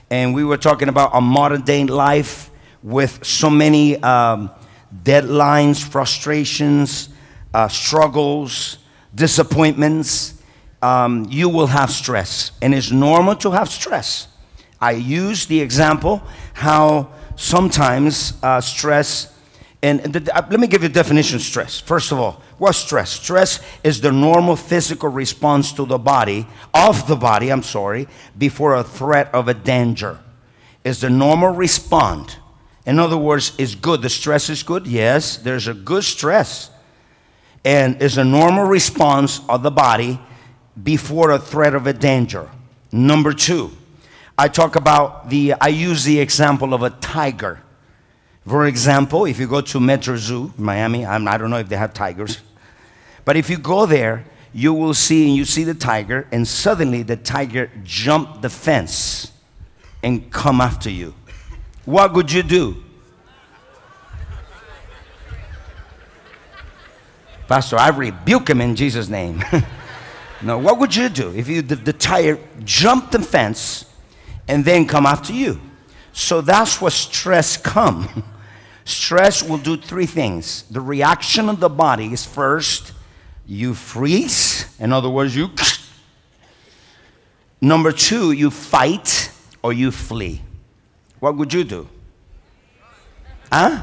And we were talking about a modern day life with so many deadlines, frustrations, struggles, disappointments. You will have stress, and it's normal to have stress. I use the example how sometimes stress, let me give you a definition of stress. First of all, what's stress? Stress is the normal physical response to the body, before a threat of a danger. It's the normal response. In other words, it's good. The stress is good. Yes, there's a good stress. And it's a normal response of the body before a threat of a danger. Number two, I use the example of a tiger. For example, if you go to Metro Zoo, Miami, I don't know if they have tigers, but if you go there, you see the tiger, and suddenly the tiger jumped the fence and come after you. What would you do? Pastor, I rebuke him in Jesus' name. No, what would you do if the tiger jumped the fence and then come after you? So that's what stress comes. Stress will do three things. The reaction of the body is first, you freeze. In other words, you. Number two, you fight or you flee. What would you do? Huh?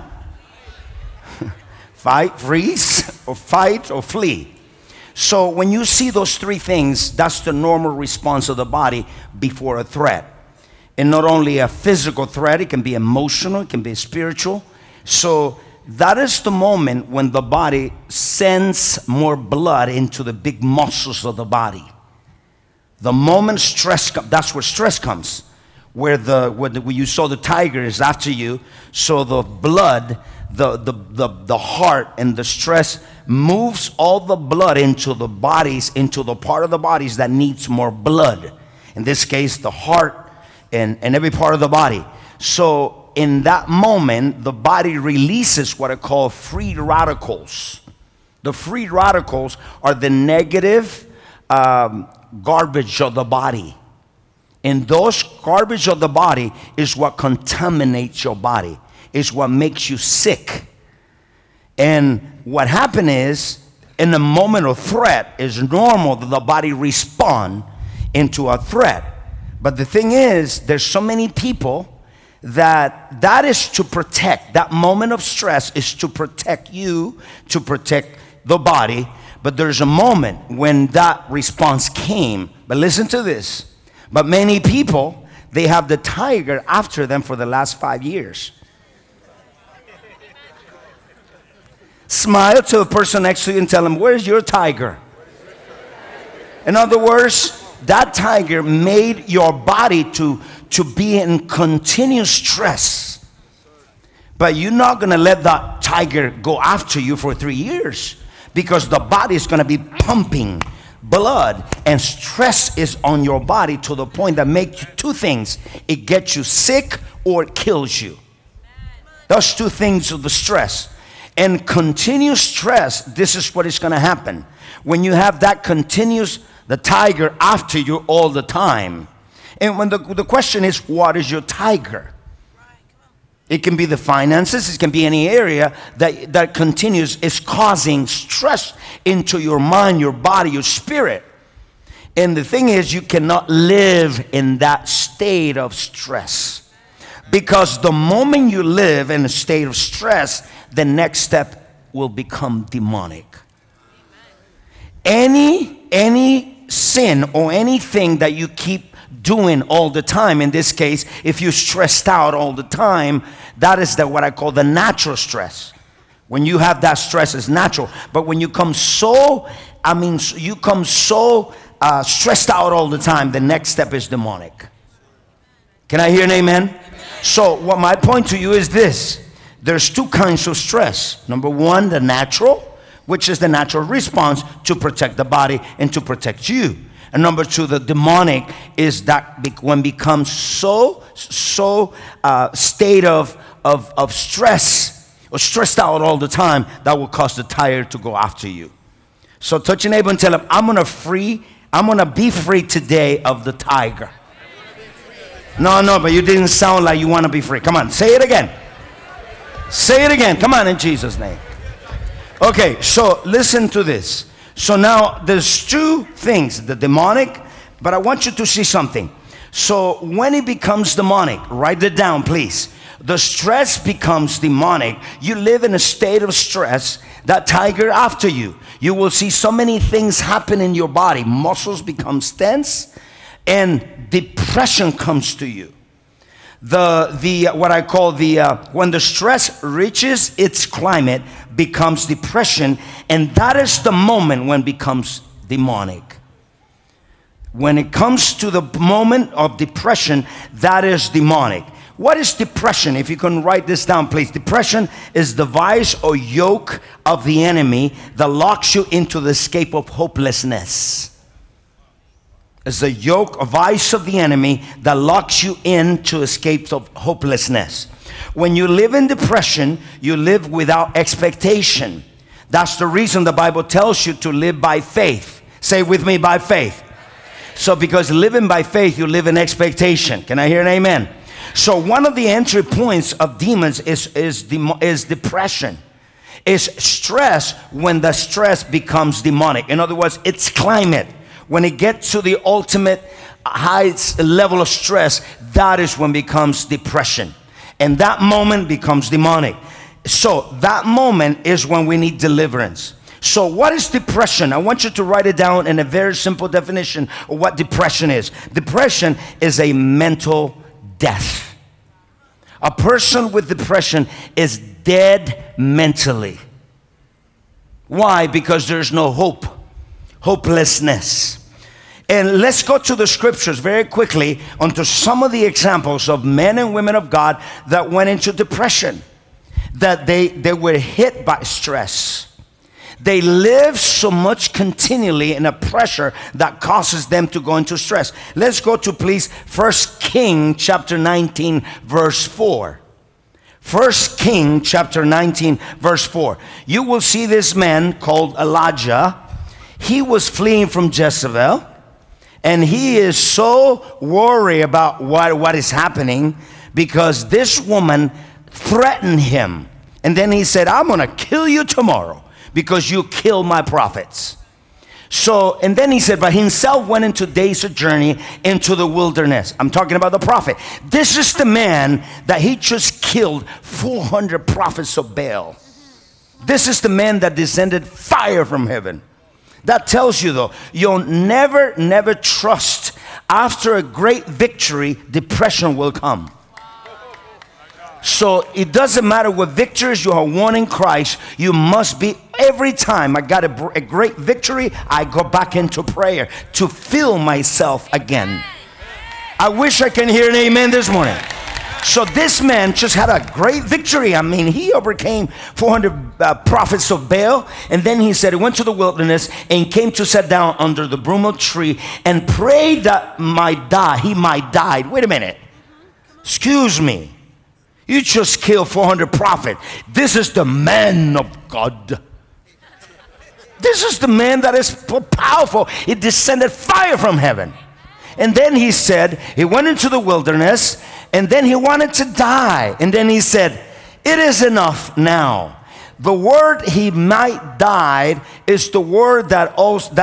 Fight, freeze, or fight, or flee. So when you see those three things, that's the normal response of the body before a threat. And not only a physical threat, it can be emotional, it can be spiritual. So that is the moment when the body sends more blood into the big muscles of the body. The moment stress comes, that's where stress comes. Where you saw the tiger is after you, so the blood, the heart and the stress moves all the blood into the bodies, into the part of the bodies that needs more blood. In this case, the heart and every part of the body. So in that moment, the body releases what I call free radicals. The free radicals are the negative garbage of the body. And those garbage of the body is what contaminates your body, is what makes you sick. And what happened is, in the moment of threat, it's normal that the body respond into a threat. But the thing is, there's so many people that is to protect. That moment of stress is to protect you, to protect the body. But there's a moment when that response came. But listen to this. But many people, they have the tiger after them for the last 5 years. Smile to the person next to you and tell them, where's your tiger? In other words, that tiger made your body to be in continuous stress. But you're not going to let that tiger go after you for 3 years, because the body is going to be pumping blood, and stress is on your body to the point that makes you two things. It gets you sick or it kills you. Those two things of the stress. And continuous stress, this is what is going to happen. When you have that continuous, the tiger after you all the time. And when the question is, what is your tiger? It can be the finances, it can be any area that continues, is causing stress into your mind, your body, your spirit. And the thing is, you cannot live in that state of stress. Because the moment you live in a state of stress, the next step will become demonic. Any sin or anything that you keep doing all the time, in this case, if you're stressed out all the time, that is what I call the natural stress. When you have that stress, it's natural. But when you come stressed out all the time, the next step is demonic. Can I hear an amen? So what my point to you is this. There's two kinds of stress. Number one, the natural, which is the natural response to protect the body and to protect you. And number two, the demonic is that when becomes so state of stress or stressed out all the time, that will cause the tiger to go after you. So touch your neighbor and tell him, I'm gonna be free today of the tiger. No, but you didn't sound like you want to be free. Come on, say it again. Say it again. Come on, in Jesus' name. Okay, so listen to this. So now there's two things, the demonic, but I want you to see something. So when it becomes demonic, write it down, please. The stress becomes demonic. You live in a state of stress. That tiger after you. You will see so many things happen in your body. Muscles become tense, and depression comes to you. What I call when the stress reaches its climate, becomes depression, and that is the moment when it becomes demonic. When it comes to the moment of depression, that is demonic. What is depression? If you can write this down, please. Depression is the vice or yoke of the enemy that locks you into the escape of hopelessness. It's the yoke or vice of the enemy that locks you into escapes of hopelessness. When you live in depression, you live without expectation. That's the reason the Bible tells you to live by faith. Say with me, by faith. So because living by faith, you live in expectation. Can I hear an amen? So one of the entry points of demons is depression. Is stress when the stress becomes demonic. In other words, it's climate. When it gets to the ultimate highest level of stress, that is when it becomes depression. And that moment becomes demonic. So that moment is when we need deliverance. So what is depression? I want you to write it down in a very simple definition of what depression is. Depression is a mental death. A person with depression is dead mentally. Why? Because there's no hope. Hopelessness. And let's go to the scriptures very quickly onto some of the examples of men and women of God that went into depression. That they were hit by stress. They live so much continually in a pressure that causes them to go into stress. Let's go to, please, 1 King chapter 19 verse 4. 1 King chapter 19 verse 4. You will see this man called Elijah. He was fleeing from Jezebel, and he is so worried about what is happening because this woman threatened him. And then he said, I'm going to kill you tomorrow because you killed my prophets. So, and then he said, but himself went into days of journey into the wilderness. I'm talking about the prophet. This is the man that he just killed 400 prophets of Baal. This is the man that descended fire from heaven. That tells you though, you'll never trust. After a great victory, depression will come. So it doesn't matter what victories you are won in Christ, you must be, every time I got a great victory, I go back into prayer to fill myself again. I wish I can hear an amen this morning. So this man just had a great victory. I mean, he overcame 400 prophets of Baal. And then he said he went to the wilderness and came to sit down under the broom tree and prayed that he might die. Wait a minute. Excuse me. You just killed 400 prophets. This is the man of God. This is the man that is powerful. It descended fire from heaven. And then he said, he went into the wilderness, and then he wanted to die. And then he said, it is enough now. The word he might died is the word that also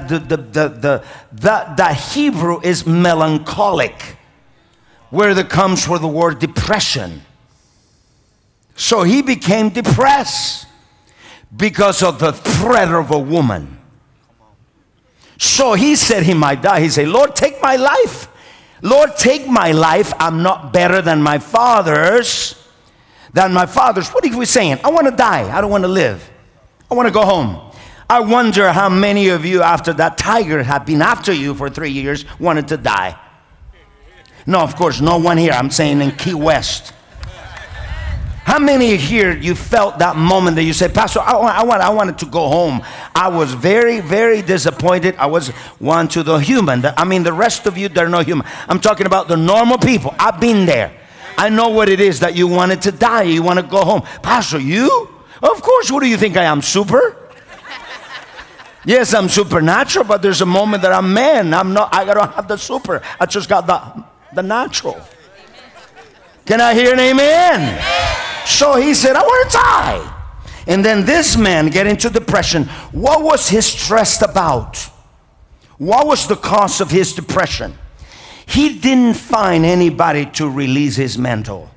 that Hebrew is melancholic, where it comes from the word depression. So he became depressed because of the threat of a woman. So he said he might die. He said, Lord, take my life. Lord, take my life. I'm not better than my fathers. What are we saying? I want to die. I don't want to live. I want to go home. I wonder how many of you, after that tiger had been after you for 3 years, wanted to die. No, of course, no one here. I'm saying in Key West. How many here you felt that moment that you said, Pastor, I wanted to go home. I was very, very disappointed. I was one to the human. I mean, the rest of you, they're not human. I'm talking about the normal people. I've been there. I know what it is that you wanted to die. You want to go home. Pastor, you? Of course, what do you think I am, super? Yes, I'm supernatural, but there's a moment that I'm man. I don't have the super. I just got the natural. Can I hear an amen? So he said, I want to die. And then this man get into depression. What was he stressed about? What was the cause of his depression? He didn't find anybody to release his mantle.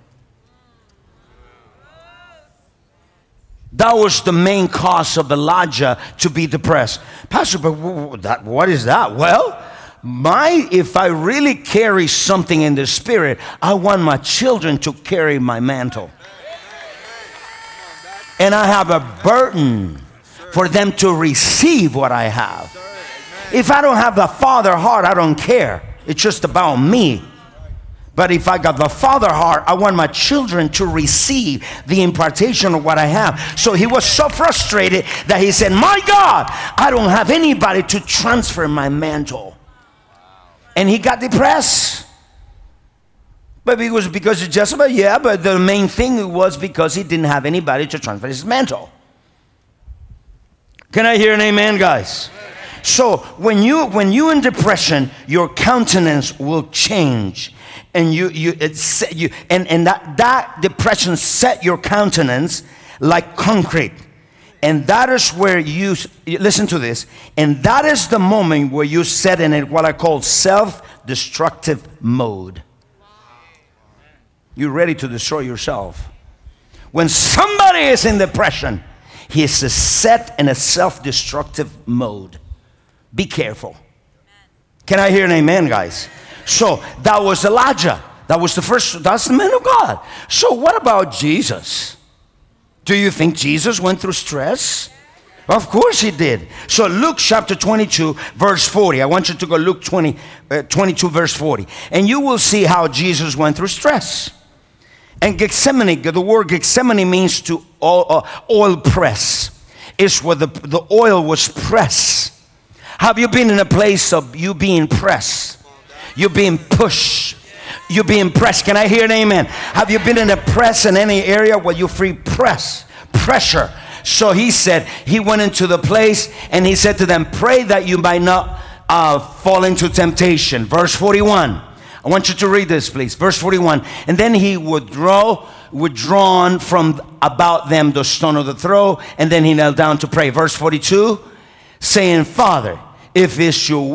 That was the main cause of Elijah to be depressed. Pastor, but what is that? Well, if I really carry something in the spirit, I want my children to carry my mantle. And I have a burden for them to receive what I have. If I don't have the father heart, I don't care. It's just about me. But if I got the father heart, I want my children to receive the impartation of what I have. So he was so frustrated that he said, my God, I don't have anybody to transfer my mantle. And he got depressed. But it was because of Jezebel? Yeah, but the main thing was because he didn't have anybody to transfer his mantle. Can I hear an amen, guys? So when you in depression, your countenance will change. And that depression set your countenance like concrete. And that is where you listen to this. And that is the moment where you set in it what I call self-destructive mode. You're ready to destroy yourself. When somebody is in depression, he is set in a self-destructive mode. Be careful. Can I hear an amen, guys? So that was Elijah. That's the man of God. So what about Jesus? Do you think Jesus went through stress? Of course he did. So Luke chapter 22 verse 40. I want you to go Luke 22 verse 40. And you will see how Jesus went through stress. And Gethsemane, the word Gethsemane means to oil press. It's where the oil was pressed. Have you been in a place of you being pressed? You're being pushed. You're being pressed. Can I hear an amen? Have you been in a press in any area where you feel pressure? So he said, he went into the place and he said to them, pray that you might not fall into temptation. Verse 41. I want you to read this, please. Verse 41. And then he withdrawn from about them the stone of the throw, and then he knelt down to pray. Verse 42, saying, Father, if it is your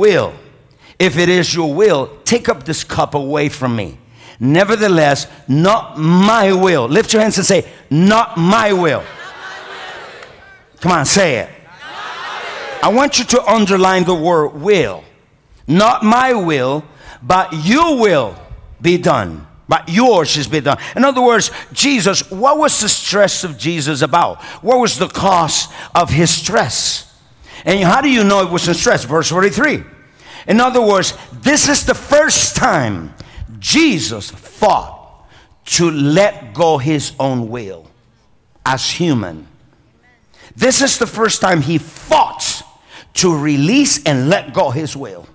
will, take up this cup away from me. Nevertheless, not my will. Lift your hands and say, not my will. Come on, say it. I want you to underline the word will. Not my will, but your will be done. But yours is be done. In other words, Jesus, what was the stress of Jesus about? What was the cause of his stress? And how do you know it was in stress? Verse 43. In other words, this is the first time Jesus fought to let go his own will as human. This is the first time he fought to release and let go his will.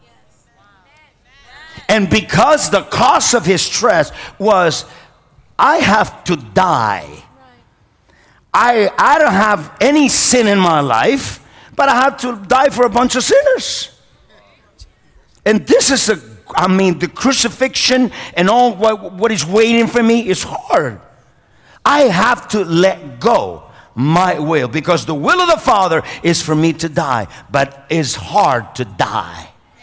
And because the cause of his stress was, I have to die. I don't have any sin in my life, but I have to die for a bunch of sinners. And this is the crucifixion and all what is waiting for me is hard. I have to let go my will because the will of the Father is for me to die, but it's hard to die.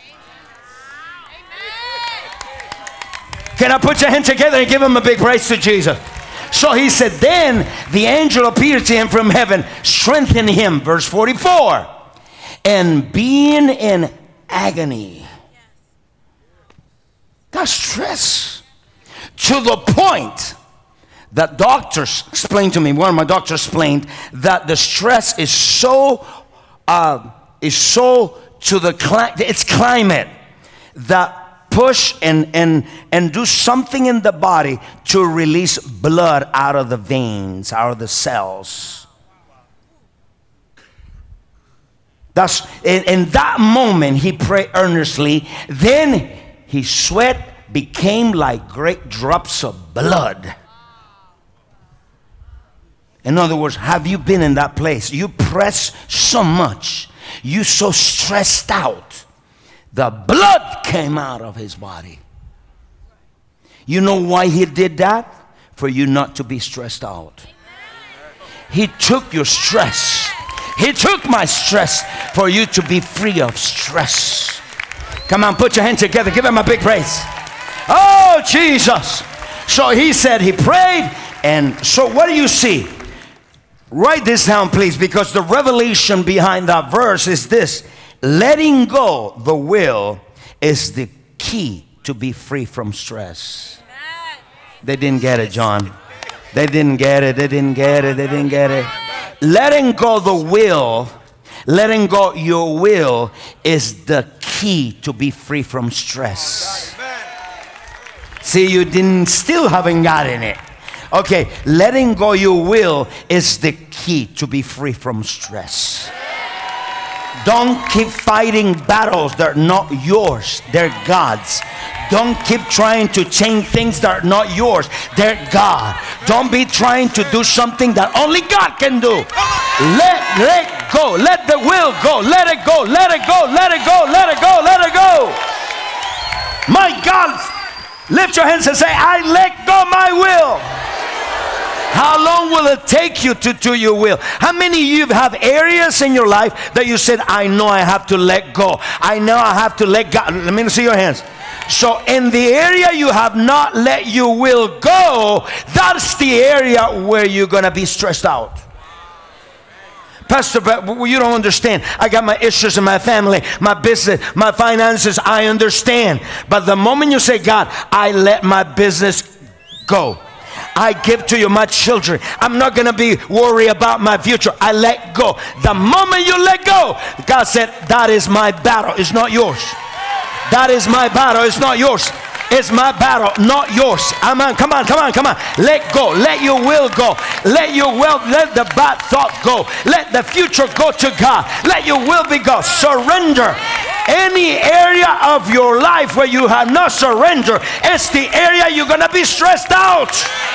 Can I put your hand together and give him a big praise to Jesus? So he said, then the angel appeared to him from heaven, strengthening him. Verse 44. And being in agony. That's stress. To the point that doctors explained to me, one of my doctors explained that the stress is so to its climate that push and do something in the body to release blood out of the veins, out of the cells. That's in that moment he prayed earnestly. Then his sweat became like great drops of blood. In other words, have you been in that place? You press so much, you so stressed out. The blood came out of his body. You know why he did that? For you not to be stressed out. He took your stress. He took my stress for you to be free of stress. Come on, put your hands together. Give him a big praise. Oh, Jesus. So he said he prayed. And so what do you see? Write this down, please, because the revelation behind that verse is this. Letting go the will is the key to be free from stress. They didn't get it, John. They didn't get it. They didn't get it. They didn't get it. Letting go the will, letting go your will is the key to be free from stress. See, you still haven't gotten it. Okay, letting go your will is the key to be free from stress. Don't keep fighting battles that are not yours. They're God's. Don't keep trying to change things that are not yours. They're God. Don't be trying to do something that only God can do. Let go. Let the will go. Let it go. Let it go. Let it go. Let it go. Let it go. My God, lift your hands and say, I let go my will. How long will it take you to do your will? How many of you have areas in your life that you said, I know I have to let go. I know I have to let God. Let me see your hands. So in the area you have not let your will go, that's the area where you're going to be stressed out. Pastor, you don't understand. I got my issues in my family, my business, my finances. I understand. But the moment you say, God, I let my business go. I give to you my children. I'm not going to be worried about my future. I let go. The moment you let go, God said, that is my battle. It's not yours. That is my battle. It's not yours. It's my battle, not yours. Amen. Come on, come on, come on. Let go. Let your will go. Let your will, let the bad thought go. Let the future go to God. Let your will be God. Surrender. Any area of your life where you have not surrendered, it's the area you're going to be stressed out.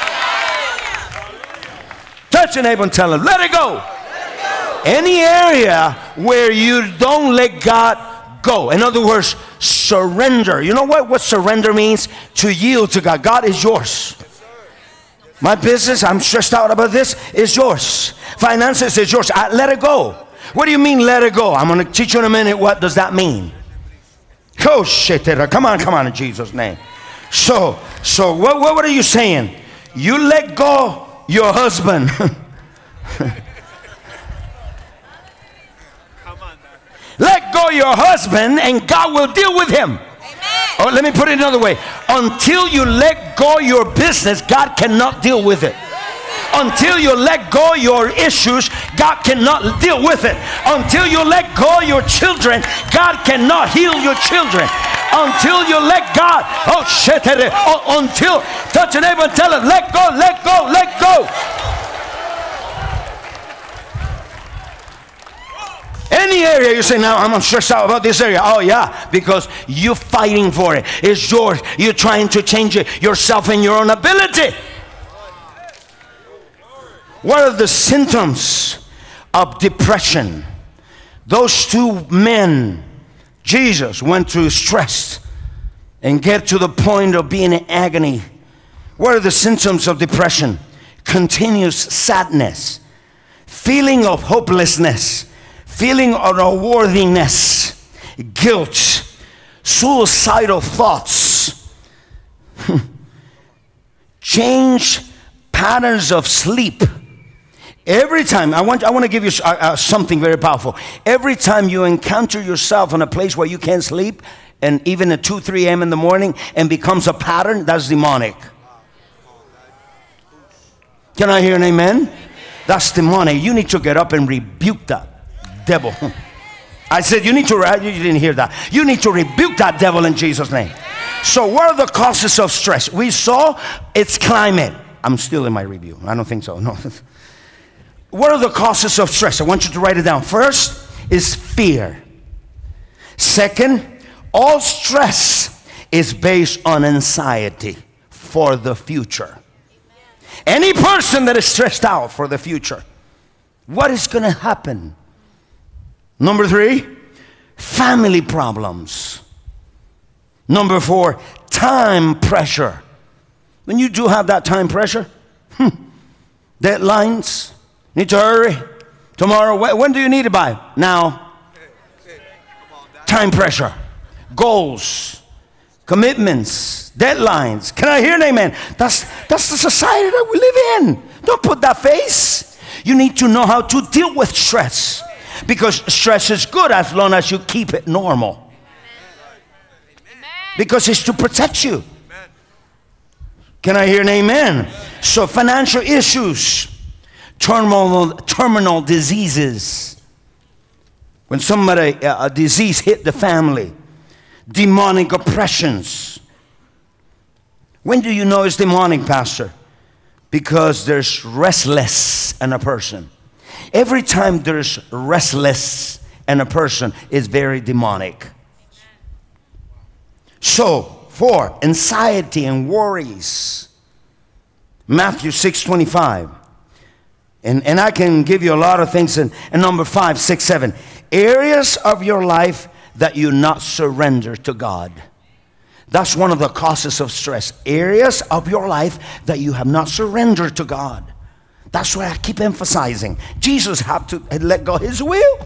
Touch your neighbor and tell him, let it go. Any area where you don't let God go. In other words, surrender. You know what surrender means? To yield to God. God is yours. My business, I'm stressed out about this, is yours. Finances is yours. Let it go. What do you mean let it go? I'm going to teach you in a minute what does that mean. Oh shit. Come on in Jesus' name. So what are you saying? You let go your husband. Let go your husband and God will deal with him. Or let me put it another way. Until you let go your business, God cannot deal with it. Until you let go your issues, God cannot deal with it. Until you let go your children, God cannot heal your children. Until you let God, until, touch your neighbor and tell him, let go, let go, let go. Any area you say, now I'm stressed out about this area. Oh yeah, because you're fighting for it. It's yours. You're trying to change it yourself in your own ability. What are the symptoms of depression? Those two men, Jesus went through stress and get to the point of being in agony. What are the symptoms of depression? Continuous sadness, feeling of hopelessness, feeling of unworthiness, guilt, suicidal thoughts, change patterns of sleep. Every time, I want to give you something very powerful. Every time you encounter yourself in a place where you can't sleep, and even at 2, 3 a.m. in the morning, and becomes a pattern, that's demonic. Can I hear an amen? That's demonic. You need to get up and rebuke that devil. I said you need to, you didn't hear that. You need to rebuke that devil in Jesus' name. So what are the causes of stress? We saw it's climate. I'm still in my review. I don't think so. No. What are the causes of stress? I want you to write it down. First is fear. Second, all stress is based on anxiety for the future. Any person that is stressed out for the future, what is going to happen? Number 3, family problems. Number 4, time pressure. When you do have that time pressure, deadlines, need to hurry. Tomorrow, when do you need it by? Now. Time pressure, goals, commitments, deadlines. Can I hear an amen? That's the society that we live in. Don't put that face. You need to know how to deal with stress, because stress is good as long as you keep it normal. Because it's to protect you. Can I hear an amen? So financial issues, terminal diseases. When somebody, a disease hit the family, demonic oppressions. When do you know it's demonic, Pastor? Because there's restless in a person. Every time there's restless in a person, it's very demonic. So, 4, anxiety and worries. Matthew 6:25. And I can give you a lot of things. And number 5, 6, 7. Areas of your life that you not surrender to God. That's one of the causes of stress. Areas of your life that you have not surrendered to God. That's why I keep emphasizing. Jesus had to let go of his will.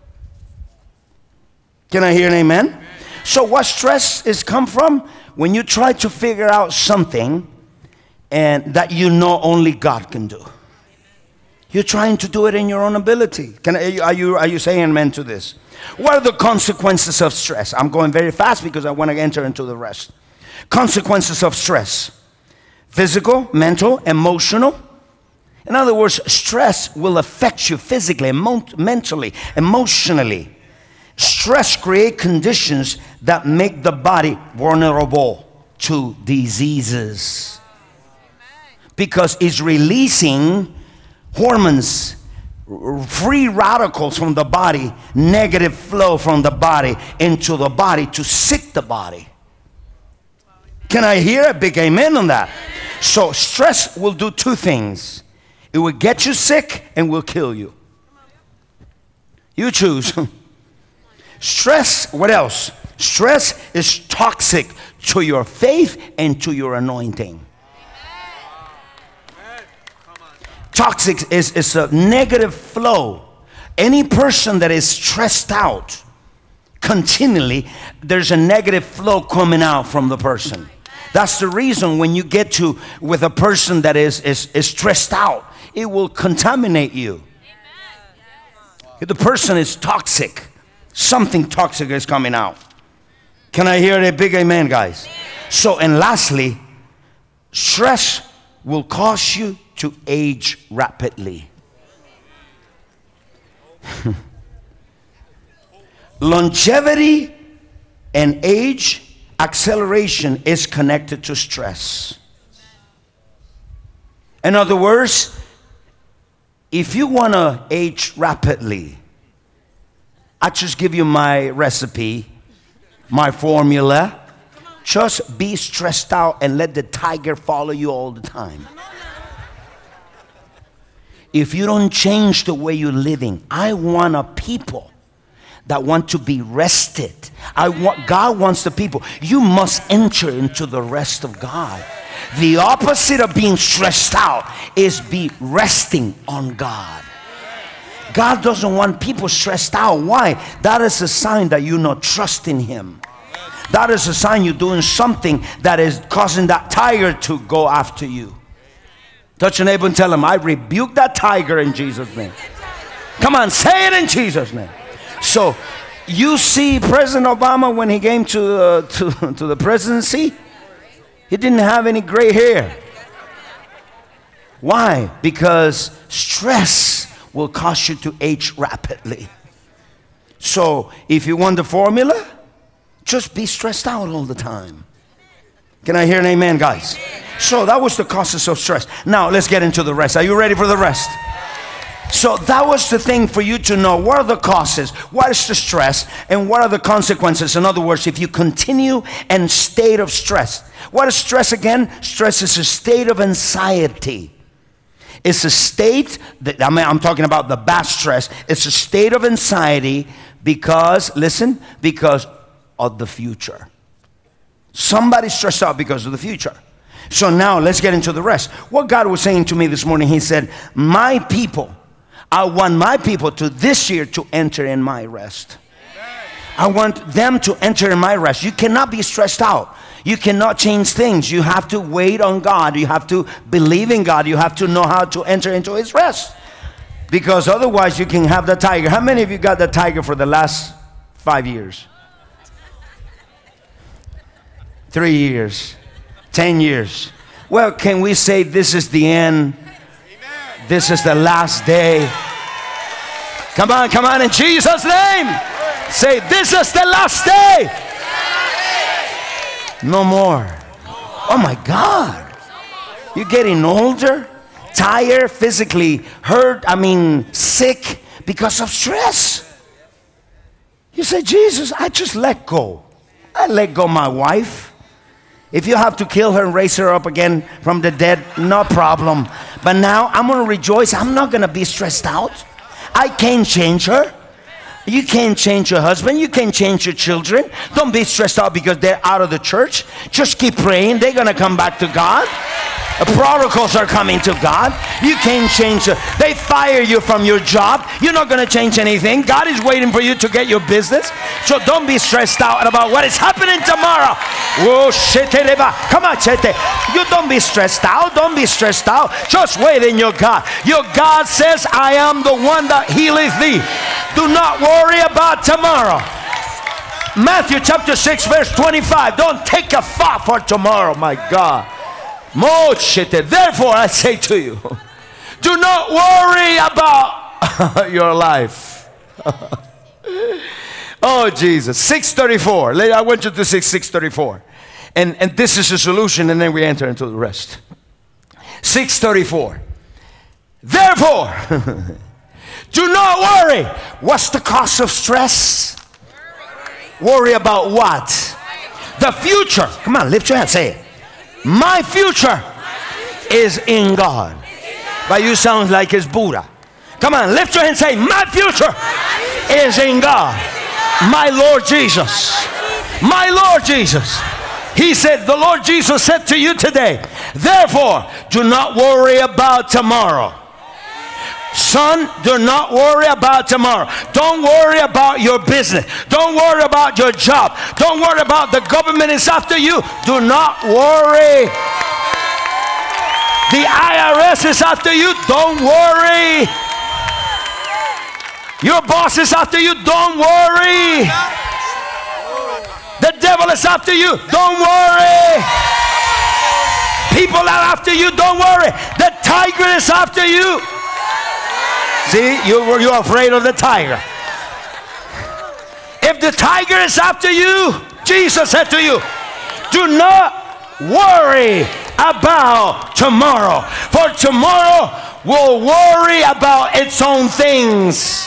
Can I hear an amen? So what stress is come from? When you try to figure out something and that you know only God can do. You're trying to do it in your own ability. Are you saying amen to this? What are the consequences of stress? I'm going very fast because I want to enter into the rest. Consequences of stress. Physical, mental, emotional. In other words, stress will affect you physically, mentally, emotionally. Stress creates conditions that make the body vulnerable to diseases. Because it's releasing hormones, free radicals from the body, negative flow from the body into the body to sick the body. Can I hear a big amen on that? So stress will do 2 things. It will get you sick and will kill you. You choose. Stress, what else? Stress is toxic to your faith and to your anointing. Toxic is a negative flow. Any person that is stressed out continually, there's a negative flow coming out from the person. That's the reason when you get to with a person that is stressed out, it will contaminate you. If the person is toxic, something toxic is coming out. Can I hear a big amen, guys? So, and lastly, stress will cause you to age rapidly. Longevity and age acceleration is connected to stress. In other words, if you want to age rapidly, I just give you my recipe, my formula. Just be stressed out and let the tiger follow you all the time. If you don't change the way you're living, I want a people that want to be rested. God wants the people. You must enter into the rest of God. The opposite of being stressed out is be resting on God. God doesn't want people stressed out. Why? That is a sign that you're not trusting Him. That is a sign you're doing something that is causing that tiger to go after you. Touch your neighbor and tell him, I rebuke that tiger in Jesus' name. Come on, say it in Jesus' name. So, you see President Obama when he came to the presidency, he didn't have any gray hair. Why? Because stress will cause you to age rapidly. So, if you want the formula, just be stressed out all the time. Can I hear an amen, guys? So that was the causes of stress. Now let's get into the rest. Are you ready for the rest? So that was the thing for you to know. What are the causes? What is the stress? And what are the consequences? In other words, if you continue in state of stress. What is stress again? Stress is a state of anxiety. It's a state that, I'm talking about the bad stress. It's a state of anxiety because, listen, because of the future. Somebody's stressed out because of the future. So now let's get into the rest. What God was saying to me this morning, he said, my people, I want my people to this year to enter in my rest. I want them to enter in my rest. You cannot be stressed out. You cannot change things. You have to wait on God. You have to believe in God. You have to know how to enter into his rest. Because otherwise you can have the tiger. How many of you got the tiger for the last 5 years? 3 years? 10 years? Well, can we say this is the end? This is the last day. Come on, in Jesus' name. Say, this is the last day. No more. Oh my God. You're getting older, tired, physically hurt, sick because of stress. You say, Jesus, I just let go. I let go my wife. If you have to kill her and raise her up again from the dead, no problem. But now I'm going to rejoice. I'm not going to be stressed out. I can't change her. You can't change your husband. You can't change your children. Don't be stressed out because they're out of the church. Just keep praying. They're going to come back to God. The prodigals are coming to God. You can't change it. They fire you from your job. You're not going to change anything. God is waiting for you to get your business. So don't be stressed out about what is happening tomorrow. Oh, shit. Come on, chete. You don't be stressed out. Don't be stressed out. Just wait in your God. Your God says, I am the one that healeth thee. Do not worry about tomorrow. Matthew chapter 6 verse 25. Don't take a thought for tomorrow, my God. Therefore I say to you, do not worry about your life. Oh Jesus. 634. I went you to 634. And this is the solution, and then we enter into the rest. 634. Therefore, do not worry. What's the cause of stress? Worry about what? The future. Come on, lift your hand, say it. My future is in God. But you sound like it's Buddha. Come on, lift your hand and say, my future is in God. My Lord Jesus. My Lord Jesus. He said, the Lord Jesus said to you today, therefore, do not worry about tomorrow. Son, do not worry about tomorrow. Don't worry about your business. Don't worry about your job. Don't worry about the government is after you. Do not worry. The IRS is after you. Don't worry. Your boss is after you. Don't worry. The devil is after you. Don't worry. People are after you. Don't worry. The tiger is after you. See, you're afraid of the tiger. If the tiger is after you, Jesus said to you, do not worry about tomorrow. For tomorrow will worry about its own things.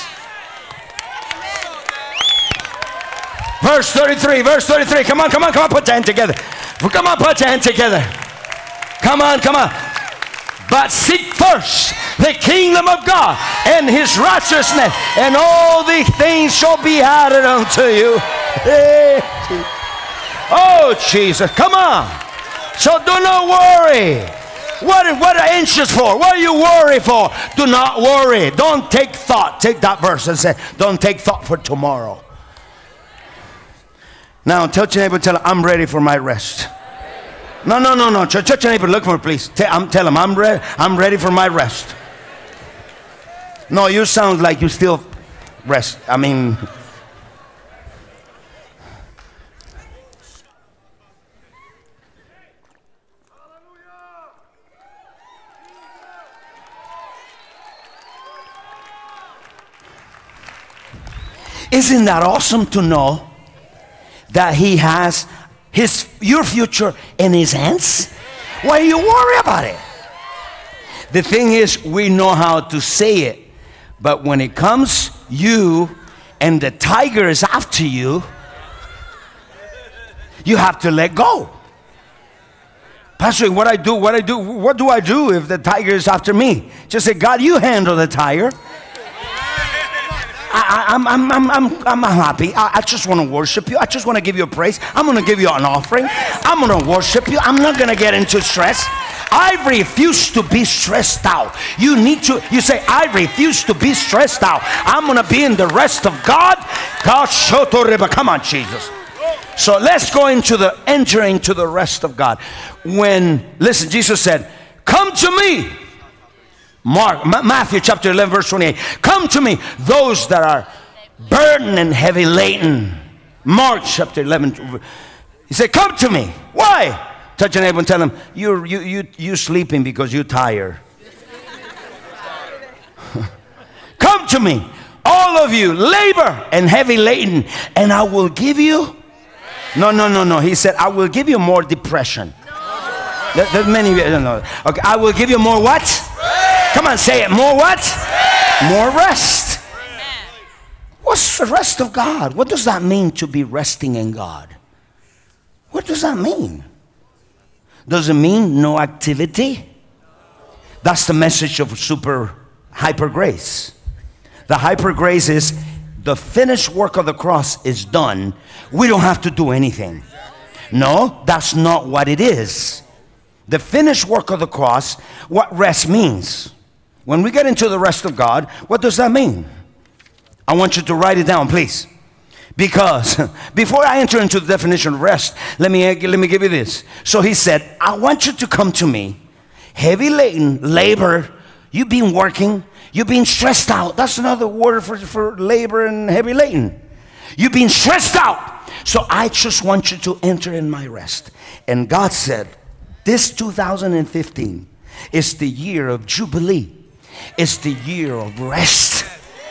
Verse 33, verse 33. Come on, put your hand together. Come on, put your hand together. Come on. But seek first the kingdom of God and his righteousness, and all these things shall be added unto you. Oh, Jesus. Come on. So do not worry. What are anxious for? What are you worried for? Do not worry. Don't take thought. Take that verse and say, don't take thought for tomorrow. Now, tell your neighbor, tell him, I'm ready for my rest. No. Touch your neighbor, look for me, please. Tell him, I'm ready for my rest. No, you sound like you still rest. Isn't that awesome to know that he has your future in his hands? Why do you worry about it? The thing is, we know how to say it, but when it comes you and the tiger is after you, you have to let go. Pastor, what do I do if the tiger is after me? Just say, God, you handle the tiger. I'm happy. I just want to worship you. I just want to give you a praise. I'm going to give you an offering. I'm going to worship you. I'm not going to get into stress. I refuse to be stressed out. You say, I refuse to be stressed out. I'm going to be in the rest of God. Come on, Jesus. So let's go enter into the rest of God. Listen, Jesus said, come to me. Matthew chapter 11 verse 28. Come to me, those that are burdened and heavy laden. Mark chapter 11. He said, come to me. Why? Touch your neighbor and tell him, you're sleeping because you're tired. Come to me, all of you, labor and heavy laden, and I will give you. No. He said, I will give you more depression. There's many. No. Okay, I will give you more what? Come on, say it. More what? More rest. What's the rest of God? What does that mean to be resting in God? What does that mean? Does it mean no activity? That's the message of hyper grace. The hyper grace is the finished work of the cross is done. We don't have to do anything. No, that's not what it is. The finished work of the cross, what rest means. When we get into the rest of God, what does that mean? I want you to write it down, please. Because before I enter into the definition of rest, let me give you this. So he said, I want you to come to me, heavy laden, labor. You've been working. You've been stressed out. That's another word for labor and heavy laden. You've been stressed out. So I just want you to enter in my rest. And God said, this 2015 is the year of Jubilee. It's the year of rest.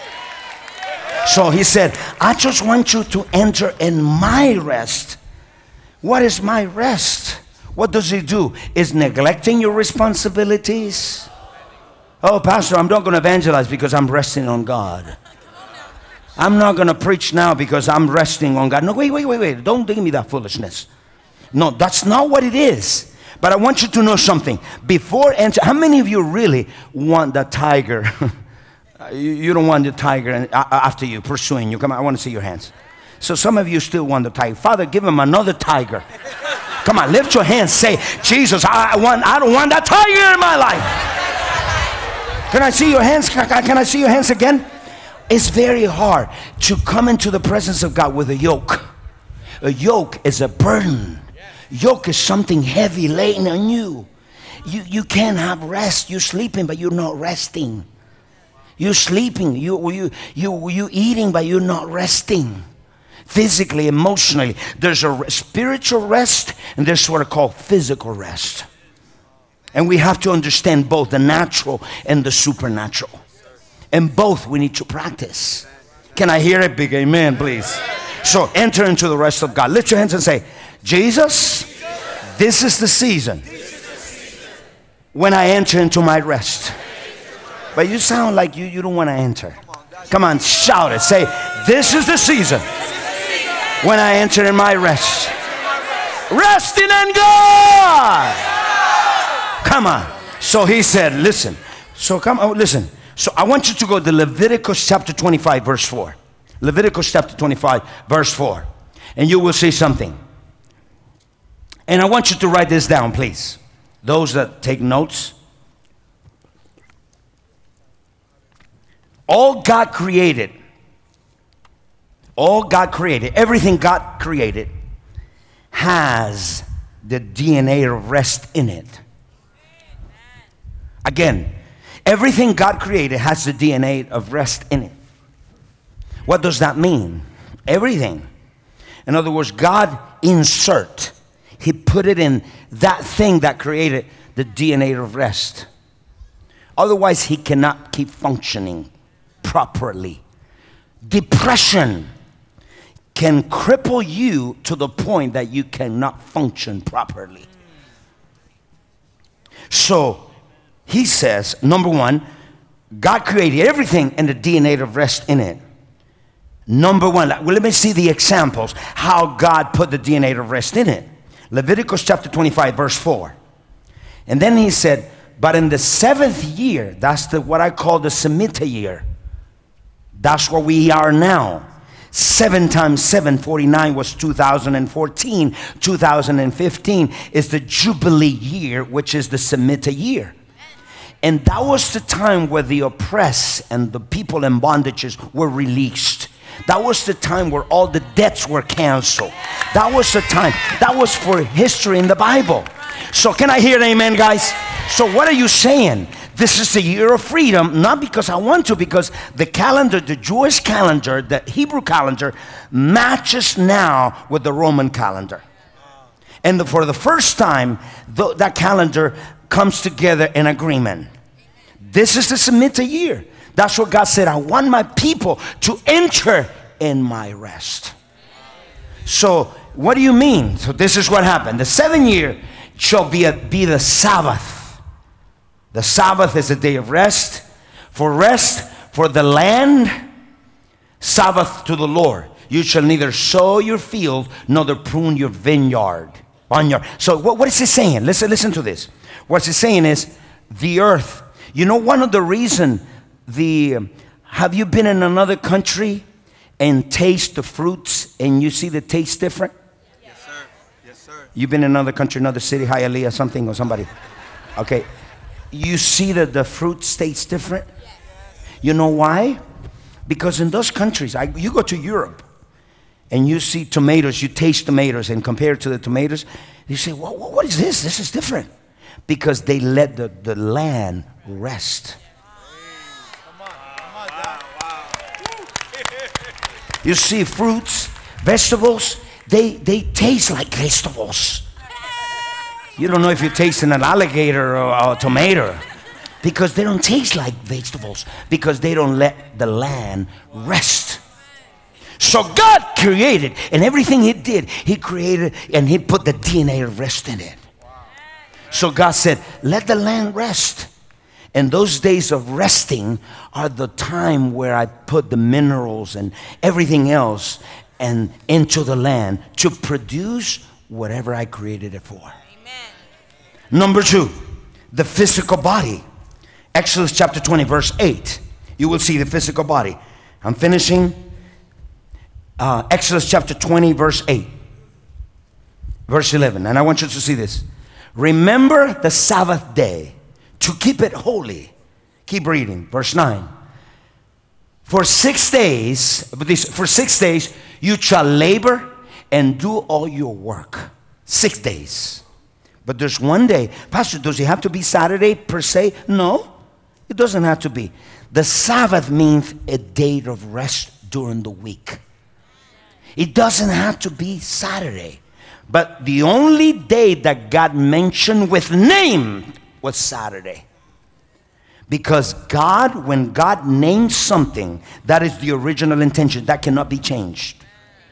So he said, I just want you to enter in my rest. What is my rest? What does he do? Is neglecting your responsibilities? Oh, Pastor, I'm not going to evangelize because I'm resting on God. I'm not going to preach now because I'm resting on God. No, wait. Don't give me that foolishness. No, that's not what it is. But I want you to know something. How many of you really want the tiger? You don't want the tiger after you, pursuing you. Come on, I want to see your hands. So some of you still want the tiger. Father, give him another tiger. Come on, lift your hands. Say, Jesus, I don't want that tiger in my life. Can I see your hands? Can I see your hands again? It's very hard to come into the presence of God with a yoke. A yoke is a burden. Yoke is something heavy laying on you. You can't have rest. You're sleeping, but you're not resting. You're sleeping. You eating, but you're not resting. Physically, emotionally. There's a spiritual rest, and there's what are called physical rest. And we have to understand both the natural and the supernatural. And both we need to practice. Can I hear a big amen, please? So enter into the rest of God. Lift your hands and say, Jesus, this is the season when I enter into my rest. But you sound like you don't want to enter. Come on, shout it. Say, this is the season when I enter in my rest. Resting in God. Come on. So he said, listen. So come on, listen. So I want you to go to Leviticus chapter 25, verse 4. Leviticus chapter 25, verse 4. And you will see something. And I want you to write this down, please. Those that take notes. All God created, everything God created has the DNA of rest in it. Again, everything God created has the DNA of rest in it. What does that mean? Everything. In other words, God He put it in that thing that created the DNA of rest. Otherwise, He cannot keep functioning properly. Depression can cripple you to the point that you cannot function properly. So, he says, number one, God created everything and the DNA of rest in it. Number one, well, let me see the examples how God put the DNA of rest in it. Leviticus chapter 25, verse 4. And then he said, but in the 7th year, that's what I call the Shemitah year. That's where we are now. 7 times 7, 49 was 2014. 2015 is the Jubilee year, which is the Shemitah year. And that was the time where the oppressed and the people in bondages were released. That was the time where all the debts were canceled. That was the time. That was for history in the Bible. So can I hear an amen, guys? So what are you saying? This is the year of freedom, not because I want to, because the calendar, the Jewish calendar, the Hebrew calendar, matches now with the Roman calendar. And for the first time, that calendar comes together in agreement. This is the Shemitah year. That's what God said. I want my people to enter in my rest. So what do you mean? So this is what happened. The 7th year shall be the Sabbath. The Sabbath is a day of rest for the land. Sabbath to the Lord. You shall neither sow your field nor prune your vineyard. So what is he saying? Listen to this. What he's saying is the earth. You know, one of the reasons have you been in another country and taste the fruits and you see the taste different? Yes, sir. Yes, sir. You've been in another country, another city, Hialeah, something or somebody. Okay. You see that the fruit tastes different? You know why? Because in those countries, you go to Europe and you see tomatoes, you taste tomatoes and compare it to the tomatoes, you say, what is this? This is different. Because they let the land rest. You see fruits, vegetables, they taste like vegetables. You don't know if you're tasting an alligator or a tomato, because they don't taste like vegetables, because they don't let the land rest. So God created, and everything he did, he created and he put the DNA of rest in it. So God said, let the land rest. And those days of resting are the time where I put the minerals and everything else and into the land to produce whatever I created it for. Number 2, the physical body. Exodus chapter 20, verse 8. You will see the physical body. I'm finishing. Exodus chapter 20, verse 8. Verse 11. And I want you to see this. Remember the Sabbath day to keep it holy. Keep reading. Verse 9. For 6 days you shall labor and do all your work. 6 days. But there's one day. Pastor, does it have to be Saturday per se? No, it doesn't have to be. The Sabbath means a day of rest during the week. It doesn't have to be Saturday. But the only day that God mentioned with name was Saturday. Because God, when God names something, that is the original intention. That cannot be changed.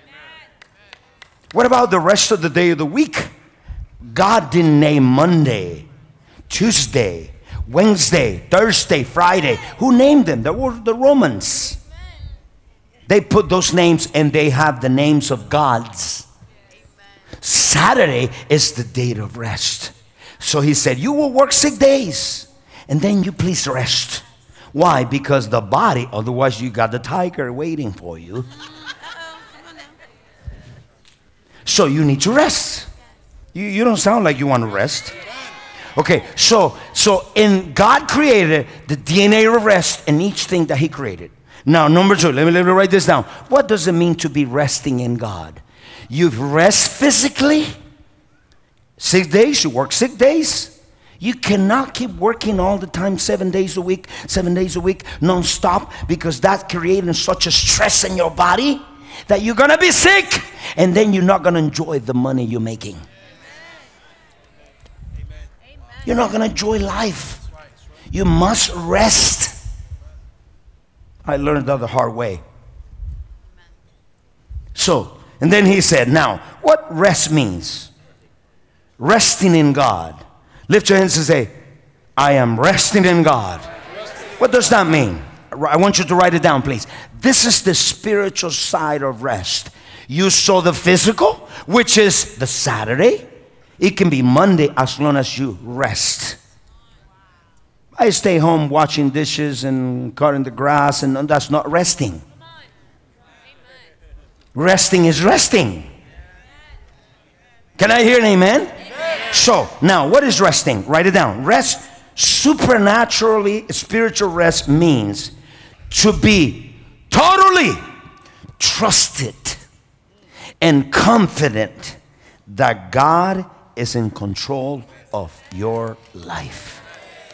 What about the rest of the day of the week? God didn't name Monday, Tuesday, Wednesday, Thursday, Friday. Who named them? That were the Romans. They put those names and they have the names of gods. Saturday is the day of rest. So he said, you will work 6 days and then you please rest. Why? Because the body, otherwise you got the tiger waiting for you. So you need to rest. You don't sound like you want to rest. Okay, so in God created the DNA of rest in each thing that he created. Now, number 2, let me write this down. What does it mean to be resting in God? You rest physically. 6 days, you work 6 days. You cannot keep working all the time, 7 days a week, non-stop, because that's creating such a stress in your body that you're going to be sick, and then you're not going to enjoy the money you're making. You're not going to enjoy life. You must rest. I learned that the hard way. So, and then he said, now, what rest means? Resting in God. Lift your hands and say, I am resting in God. What does that mean? I want you to write it down, please. This is the spiritual side of rest. You saw the physical, which is the Saturday. It can be Monday as long as you rest. I stay home watching dishes and cutting the grass, and that's not resting. Resting is resting. Can I hear an amen? So, now, what is resting? Write it down. Rest, supernaturally, spiritual rest means to be totally trusted and confident that God is in control of your life.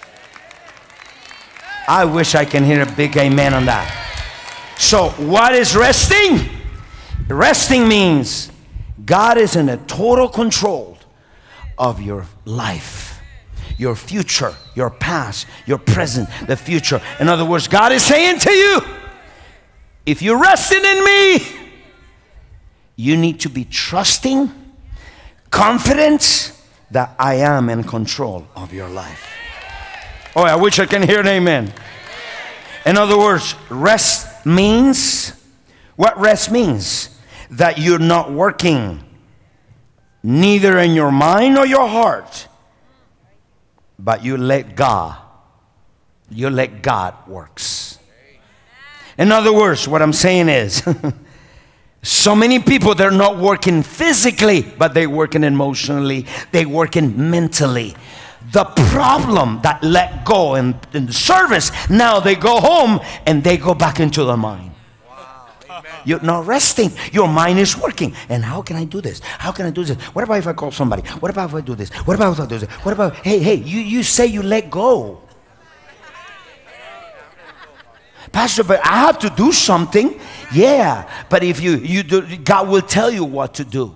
I wish I can hear a big amen on that. So, what is resting? Resting means God is in a total control of your life, your future, your past, your present, the future. In other words, God is saying to you, if you're resting in me, you need to be trusting, confident that I am in control of your life. Oh, I wish I can hear an amen. In other words, rest means, what rest means? That you're not working neither in your mind nor your heart, but you let God works. In other words, what I'm saying is so many people, they're not working physically, but they're working emotionally, they're working mentally. The problem that let go in the service, now they go home and they go back into the mind. You're not resting. Your mind is working. And how can I do this? How can I do this? What about if I call somebody? What about if I do this? What about if I do this? What about, hey, you say you let go. Pastor, but I have to do something. Yeah, but if you do, God will tell you what to do.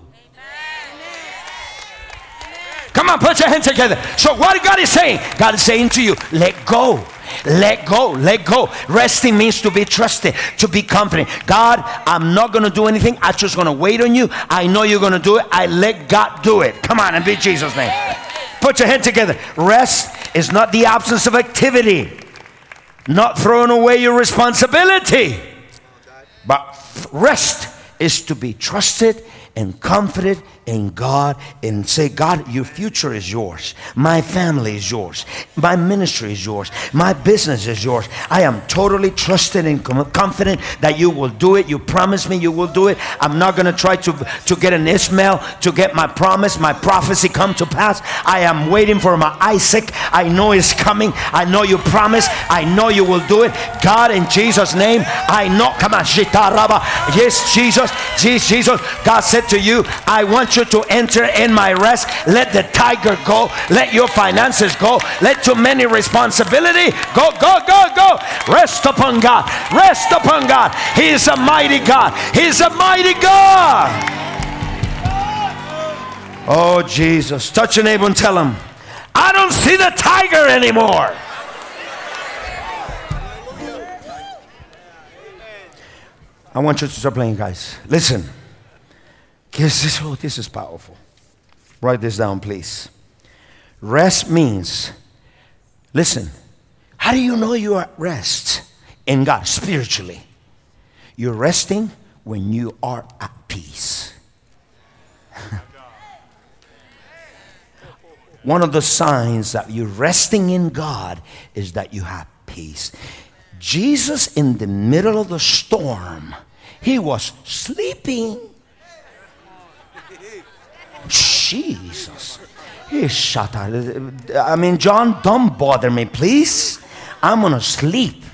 Come on, put your hands together. So what God is saying? God is saying to you, let go. Let go, let go. Resting means to be trusted, to be confident. God, I'm not going to do anything. I'm just going to wait on you. I know you're going to do it. I let God do it. Come on, and be Jesus' name. Put your hand together. Rest is not the absence of activity, not throwing away your responsibility, but rest is to be trusted and confident in God and say, God, your future is yours. My family is yours. My ministry is yours. My business is yours. I am totally trusted and confident that you will do it. You promised me you will do it. I'm not going to try to get an Ishmael to get my promise, my prophecy come to pass. I am waiting for my Isaac. I know it's coming. I know you promised. I know you will do it. God, in Jesus' name, I know. Come on. Yes, Jesus. God said to you, I want you to enter in my rest. Let the tiger go. Let your finances go. Let too many responsibility go. Rest upon God. Rest upon God. He is a mighty God. He is a mighty God. Oh, Jesus. Touch your neighbor and tell him, I don't see the tiger anymore. I want you to start playing, guys. Listen. This is powerful. Write this down, please. Rest means, listen, how do you know you are at rest in God spiritually? You're resting when you are at peace. One of the signs that you're resting in God is that you have peace. Jesus, in the middle of the storm, he was sleeping. Jesus. I mean, John, don't bother me, please. I'm going to sleep.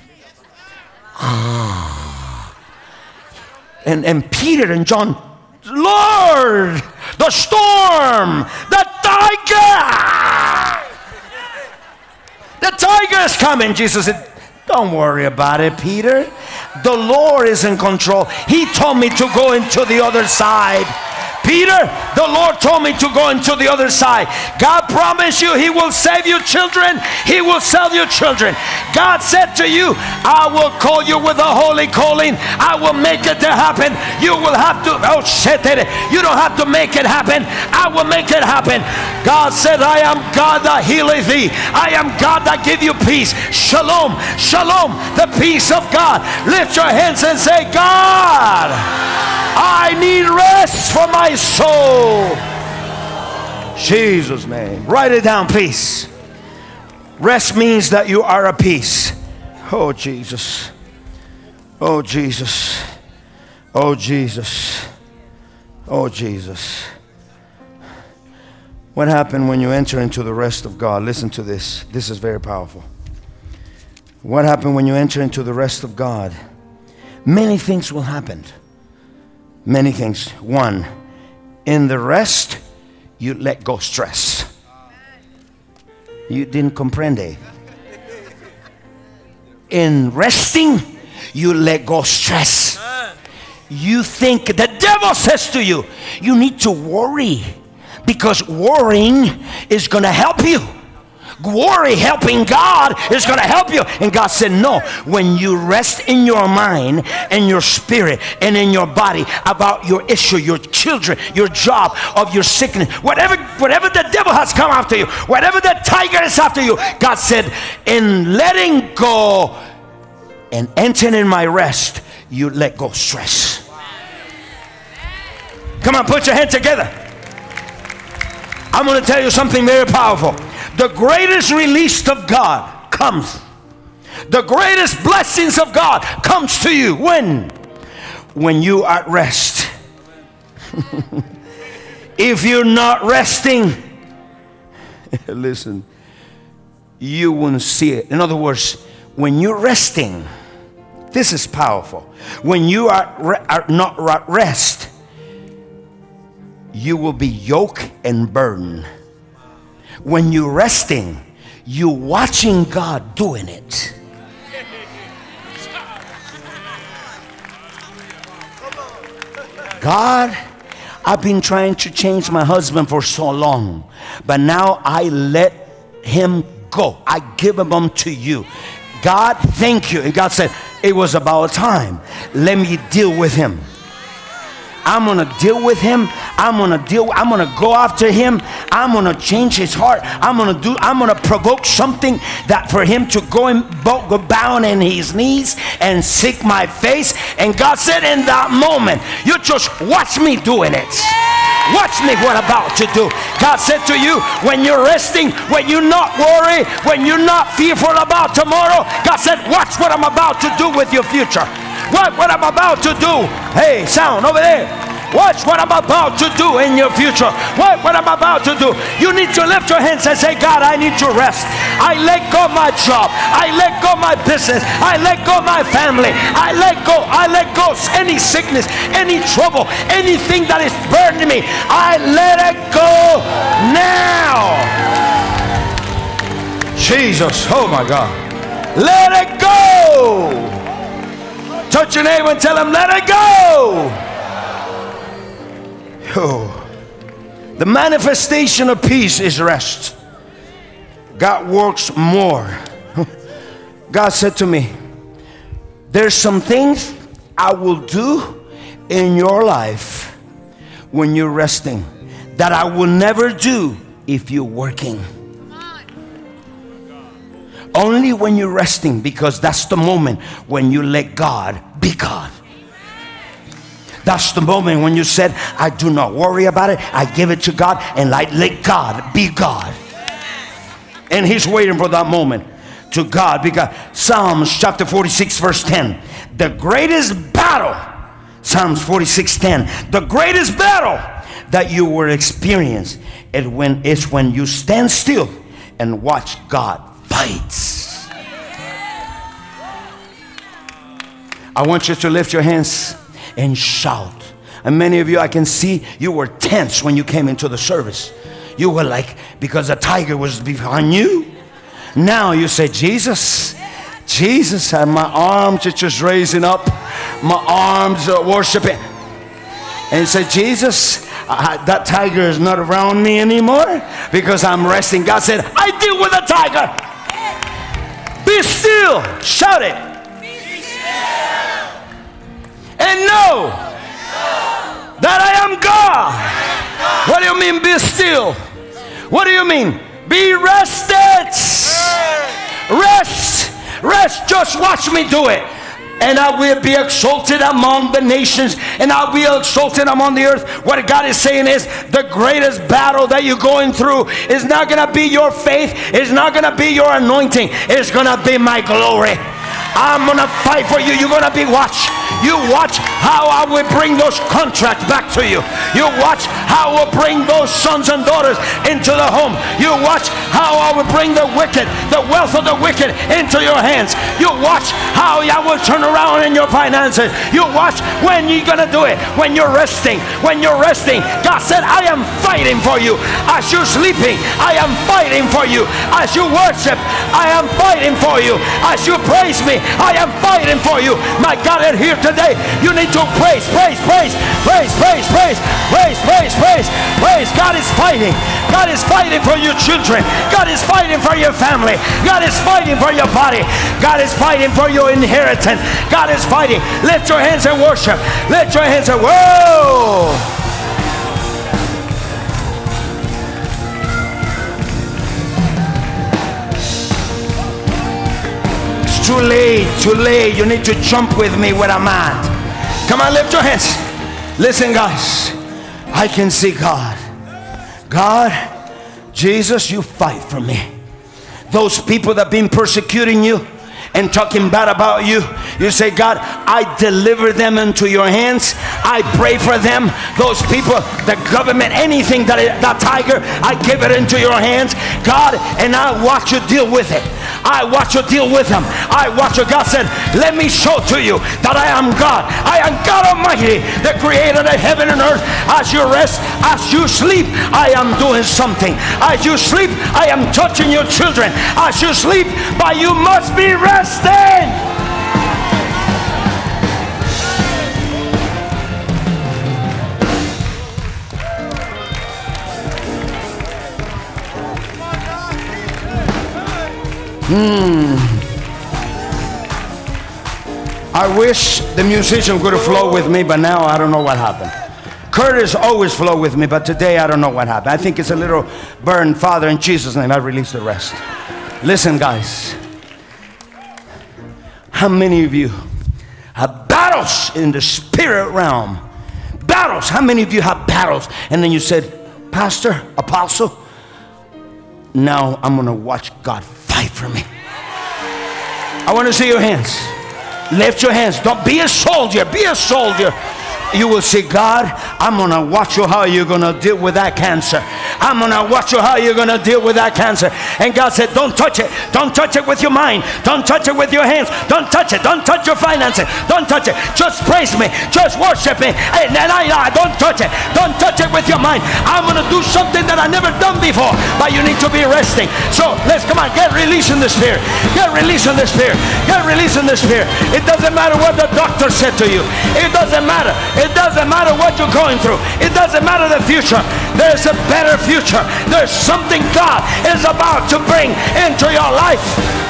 And Peter and John, Lord, the storm, the tiger is coming. Jesus said, don't worry about it, Peter. The Lord is in control. He told me to go into the other side. Peter, the Lord told me to go into the other side. God promised you he will save your children. He will save your children. God said to you, I will call you with a holy calling. I will make it to happen. You will have to, you don't have to make it happen. I will make it happen. God said, I am God that healeth thee. I am God that give you peace. Shalom, shalom, the peace of God. Lift your hands and say, God, I need rest for my soul. Jesus' name. Write it down, please. Rest means that you are at peace. Oh, Jesus. Oh, Jesus. Oh, Jesus. Oh, Jesus. What happened when you enter into the rest of God? Listen to this. This is very powerful. What happened when you enter into the rest of God? Many things will happen. Many things. One, in the rest, you let go stress. You didn't comprende. In resting, you let go stress. You think, the devil says to you, you need to worry, because worrying is going to help you. Worry helping God is going to help you. And God said, no, when you rest in your mind and your spirit and in your body about your issue, your children, your job, of your sickness, whatever the devil has come after you, whatever the tiger is after you, God said, in letting go and entering in my rest, you let go stress. Come on, put your hand together. I'm going to tell you something very powerful. The greatest release of God comes. The greatest blessings of God comes to you when you are at rest. If you're not resting, listen, you wouldn't see it. In other words, when you're resting, this is powerful. When you are not at rest, you will be yoked and burdened. When you're resting, you're watching God doing it. God, I've been trying to change my husband for so long, but now I let him go. I give him to you. God, thank you. And God said, it was about time. Let me deal with him. I'm going to deal with him. I'm going to go after him. I'm going to change his heart. I'm going to provoke something that for him to go bow on his knees and seek my face. And God said, in that moment, you just watch me doing it. Watch me what I'm about to do. God said to you, when you're resting, when you're not worried, when you're not fearful about tomorrow, God said, watch what I'm about to do with your future. Watch what I'm about to do. Hey, sound over there. Watch what I'm about to do in your future. Watch what I'm about to do. You need to lift your hands and say, God, I need to rest. I let go my job. I let go my business. I let go my family. I let go any sickness, any trouble, anything that is burdening me. I let it go now. Jesus, oh my God. Let it go. Touch your neighbor and tell him, let it go. Oh. The manifestation of peace is rest. God works more. God said to me, there's some things I will do in your life when you're resting that I will never do if you're working. Only when you're resting, because that's the moment when you let God be God. That's the moment when you said, I do not worry about it. I give it to God and I let God be God. And he's waiting for that moment to God, because Psalms chapter 46 verse 10, the greatest battle, Psalms 46:10, the greatest battle that you will experience is when you stand still and watch God fights. I want you to lift your hands and shout. And many of you, I can see you were tense when you came into the service. You were like, because a tiger was behind you. Now you say, Jesus, Jesus, and my arms are just raising up. My arms are worshiping. And you say, Jesus, that tiger is not around me anymore because I'm resting. God said, I deal with a tiger. Be still. Shout it. Be still. And know that I am God. What do you mean be still? What do you mean? Be rested. Rest. Rest. Just watch me do it. and I will be exalted among the nations, and I'll be exalted among the earth. What God is saying is, the greatest battle that you're going through is not going to be your faith, it's not going to be your anointing, it's going to be my glory. I'm going to fight for you. You're going to be watch. You watch how I will bring those contracts back to you. You watch how I will bring those sons and daughters into the home. You watch how I will bring the wicked, the wealth of the wicked into your hands. You watch how I will turn around in your finances. You watch when you're going to do it. When you're resting. When you're resting. God said, I am fighting for you. As you're sleeping, I am fighting for you. As you worship, I am fighting for you. As you praise me, I am fighting for you. My God, and here today, you need to praise, praise, praise, praise, praise, praise, praise, praise, praise, praise. God is fighting. God is fighting for your children. God is fighting for your family. God is fighting for your body. God is fighting for your inheritance. God is fighting. Lift your hands and worship. Lift your hands and whoa. Too late, too late. You need to jump with me where I'm at. Come on, lift your hands. Listen, guys, I can see God. God, Jesus, you fight for me. Those people that have been persecuting you and talking bad about you, you say, God, I deliver them into your hands. I pray for them. Those people, the government, anything that tiger, I give it into your hands, God, and I watch you deal with it. I watch you deal with them. I watch you. God said, let me show to you that I am God. I am God Almighty, the creator of heaven and earth. As you rest, as you sleep, I am doing something. As you sleep, I am touching your children. As you sleep, but you must be resting. I wish the musician could have flowed with me, but now I don't know what happened. Curtis always flow with me, but today I don't know what happened. I think it's a little burn. Father, in Jesus' name, I release the rest. Listen, guys. How many of you have battles in the spirit realm? Battles. How many of you have battles? And then you said, Pastor, Apostle, now I'm going to watch God fight for me. I want to see your hands. Lift your hands. Don't be a soldier. Be a soldier. You will see, God, I'm going to watch you how you're going to deal with that cancer. I'm going to watch you how you're going to deal with that cancer. And God said, don't touch it. Don't touch it with your mind. Don't touch it with your hands. Don't touch it. Don't touch your finances. Don't touch it. Just praise me. Just worship me. And I don't touch it. Don't touch it with your mind. I'm going to do something that I never done before. But you need to be resting. So let's, come on, get released in the spirit. Get released in the spirit. Get released in the spirit. It doesn't matter what the doctor said to you. It doesn't matter. It doesn't matter what you're going through. It doesn't matter the future. There's a better future. There's something God is about to bring into your life.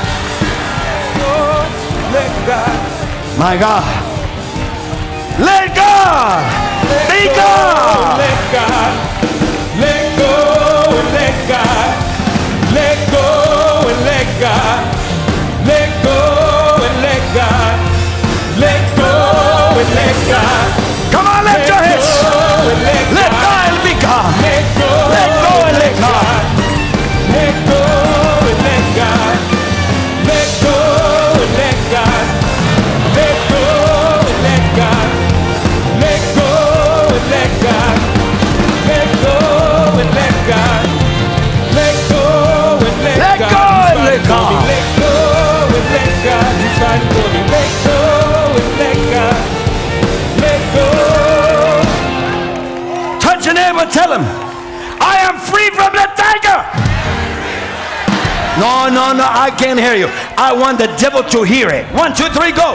My God. Let God be God. Let God. Let go and let God. Let go and let God. Let go and let God. Let go and let God. Come on, lift your hands. Let God be God. Let go and let God. Let go and let God. Let go and let God. Let go and let God. Let go and let God. Let go and let God. Let go and let God. Let go and let God. Let go and let God. He's fighting for me. Let go and let God. Let go. Touch your neighbor and tell him, I am free from the tiger. No, no, no, I can't hear you. I want the devil to hear it. 1, 2, 3, go.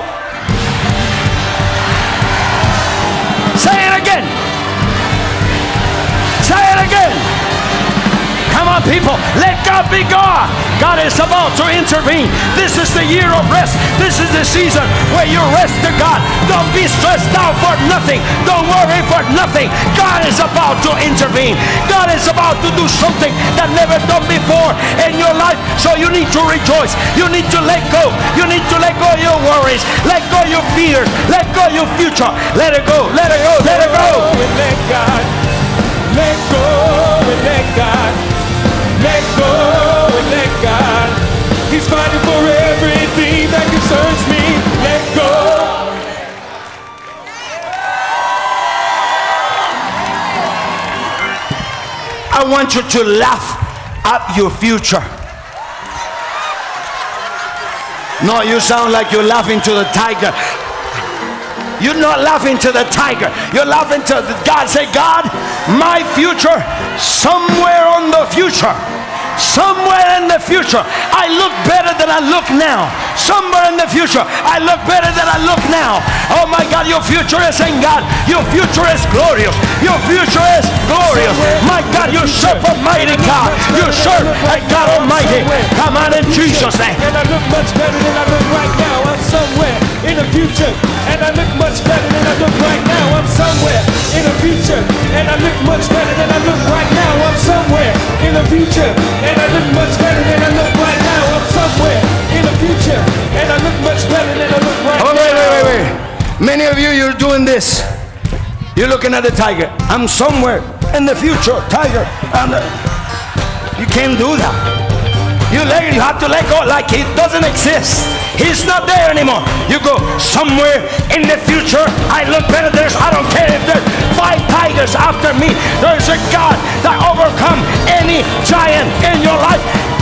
Say it again. Say it again. Come on, people. Let God be God. God is about to intervene. This is the year of rest. This is the season where you rest to God. Don't be stressed out for nothing. Don't worry for nothing. God is about to intervene. God is about to do something that never done before in your life. So you need to rejoice. You need to let go. You need to let go of your worries. Let go of your fears. Let go of your future. Let it go. Let it go. Let it go. Let God. Let go and let God. Let go and let God. He's fighting for everything that concerns me. Let go. I want you to laugh at your future. No, you sound like you're laughing to the tiger. You're not laughing to the tiger. You're laughing to God. Say, God, my future, somewhere on the future. Somewhere in the future, I look better than I look now. Somewhere in the future, I look better than I look now. Oh my God, your future is in God. Your future is glorious. Your future is glorious. My God, you serve a mighty God. You serve a God Almighty. Come on in Jesus' name. And I look much better than I look right now. I'm somewhere in the future. And I look much better than I look right now. I'm somewhere in the future. And I look much better than I look right now. I'm somewhere in the future. And I look much better than I look right now. I'm somewhere in the future. And I look much better than I look right now. Wait. Many of you, you're doing this. You're looking at the tiger. I'm somewhere in the future, tiger. You can't do that. You have to let go like he doesn't exist. He's not there anymore. You go somewhere in the future. I look better. I don't care if there's 5 tigers after me. There's a God that overcome any giant in your life.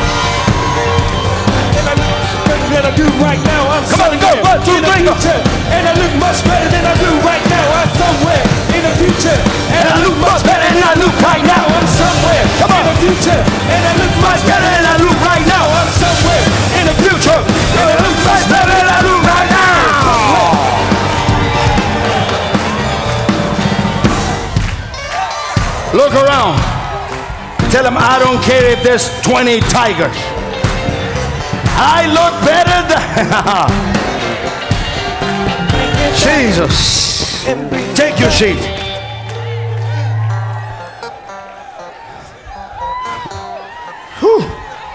Than I do right now. I'm Come on, go, 1, 2, 3, go. And I look much better than I do right now. I'm somewhere in the future. And I look much better than I look right now. I'm somewhere in the future. And I look much better than I look right now. I'm somewhere in the future. And I look much better than I look right now. Look around. Tell them, I don't care if there's 20 tigers. I look better than Jesus. Take your seat. Whew.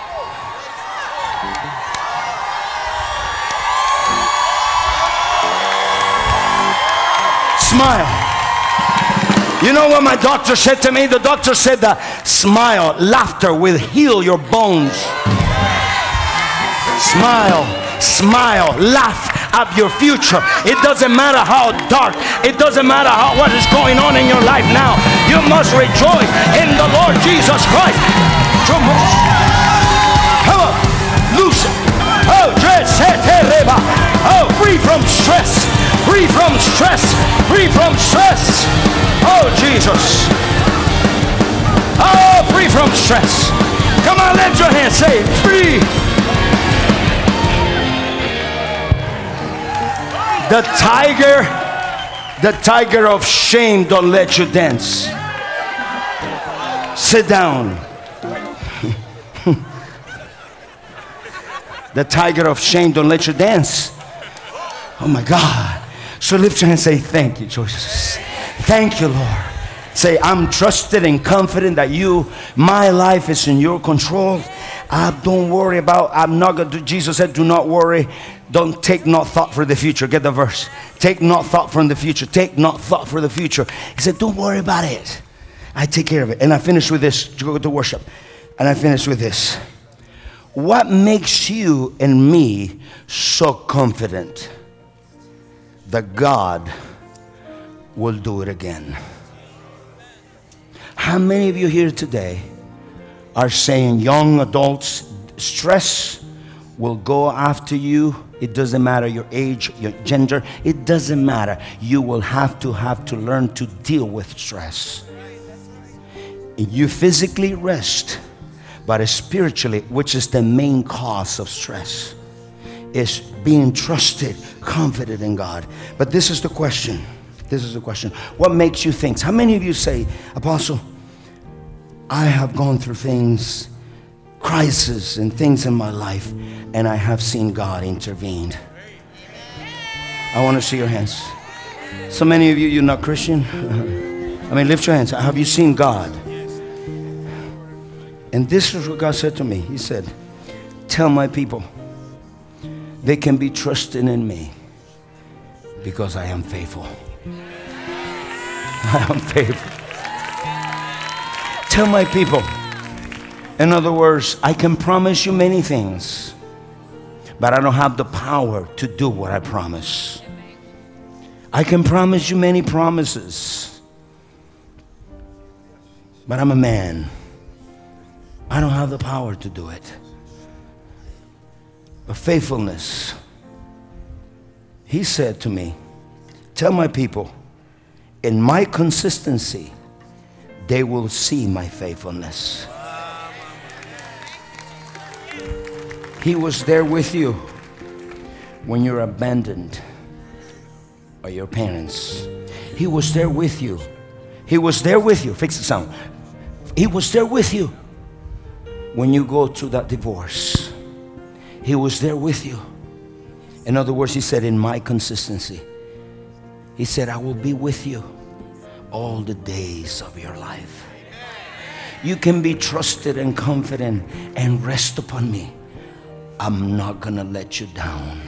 Smile. You know what my doctor said to me? The doctor said that smile, laughter will heal your bones. Smile, smile, laugh at your future. It doesn't matter how dark, it doesn't matter what is going on in your life now. You must rejoice in the Lord Jesus Christ. Come on, loose it. Oh, free from stress, free from stress, free from stress. Oh, Jesus. Oh, free from stress. Come on, lift your hand, say free. The tiger of shame don't let you dance. Sit down. The tiger of shame don't let you dance. Oh my God. So lift your hand and say, thank you, Jesus. Thank you, Lord. Say, I'm trusted and confident that my life is in your control. Don't worry about, I'm not going to, Jesus said, do not worry. Don't take not thought for the future. Get the verse. Take not thought from the future. Take not thought for the future. He said, don't worry about it. I take care of it. And I finish with this to go to worship. And I finish with this. What makes you and me so confident that God will do it again? How many of you here today are saying, young adults, stress will go after you? It doesn't matter your age, your gender. It doesn't matter. You will have to learn to deal with stress. You physically rest, but spiritually, which is the main cause of stress, is being trusted, confident in God. But this is the question. This is the question. What makes you think? How many of you say, Apostle, I have gone through things, crises and things in my life, and I have seen God intervene. I want to see your hands. So many of you, you're not Christian. I mean, lift your hands. Have you seen God? And this is what God said to me. He said, tell my people they can be trusted in me because I am faithful. I am faithful. Tell my people. In other words, I can promise you many things, but I don't have the power to do what I promise. I can promise you many promises, but I'm a man. I don't have the power to do it. But faithfulness, he said to me, tell my people, in my consistency, they will see my faithfulness. He was there with you when you're abandoned by your parents. He was there with you. He was there with you. Fix the sound. He was there with you when you go through that divorce. He was there with you. In other words, he said, in my consistency, he said, I will be with you all the days of your life. You can be trusted and confident and rest upon me. I'm not gonna let you down.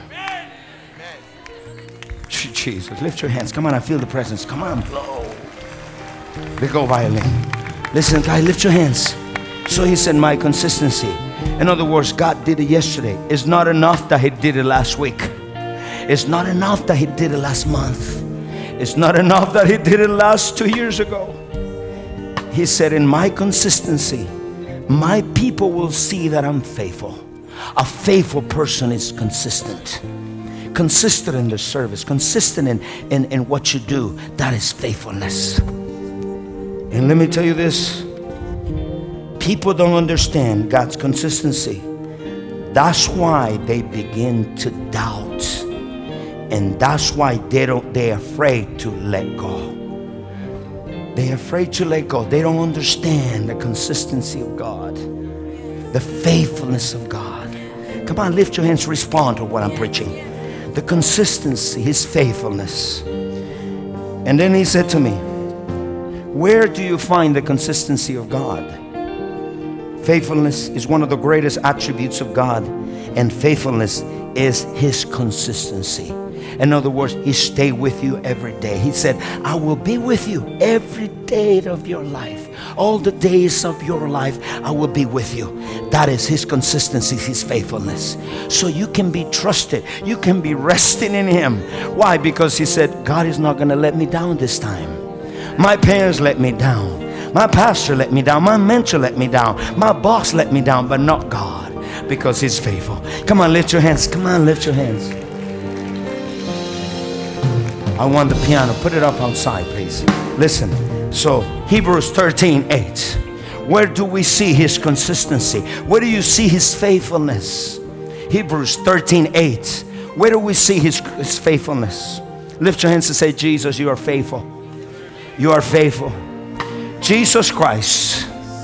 Jesus, lift your hands. Come on, I feel the presence. Come on, flow. Let go, violin. Listen, guy, lift your hands. So he said, my consistency. In other words, God did it yesterday. It's not enough that he did it last week. It's not enough that he did it last month. It's not enough that he did it last 2 years ago. He said, in my consistency, my people will see that I'm faithful. A faithful person is consistent. Consistent in the service. Consistent in what you do. That is faithfulness. And let me tell you this. People don't understand God's consistency. That's why they begin to doubt. And that's why they're afraid to let go. They're afraid to let go. They don't understand the consistency of God. The faithfulness of God. Come on, lift your hands, respond to what I'm preaching. The consistency, his faithfulness. And then he said to me, where do you find the consistency of God? Faithfulness is one of the greatest attributes of God, and faithfulness is his consistency. In other words, he stayed with you every day. He said, I will be with you every day of your life. All the days of your life, I will be with you. That is his consistency, his faithfulness. So you can be trusted. You can be resting in him. Why? Because he said, God is not going to let me down this time. My parents let me down. My pastor let me down. My mentor let me down. My boss let me down, but not God, because he's faithful. Come on, lift your hands. Come on, lift your hands. I want the piano. Put it up outside, please. Listen. So, Hebrews 13:8. Where do we see his consistency? Where do you see his faithfulness? Hebrews 13:8. Where do we see his faithfulness? Lift your hands and say, Jesus, you are faithful. You are faithful. Jesus Christ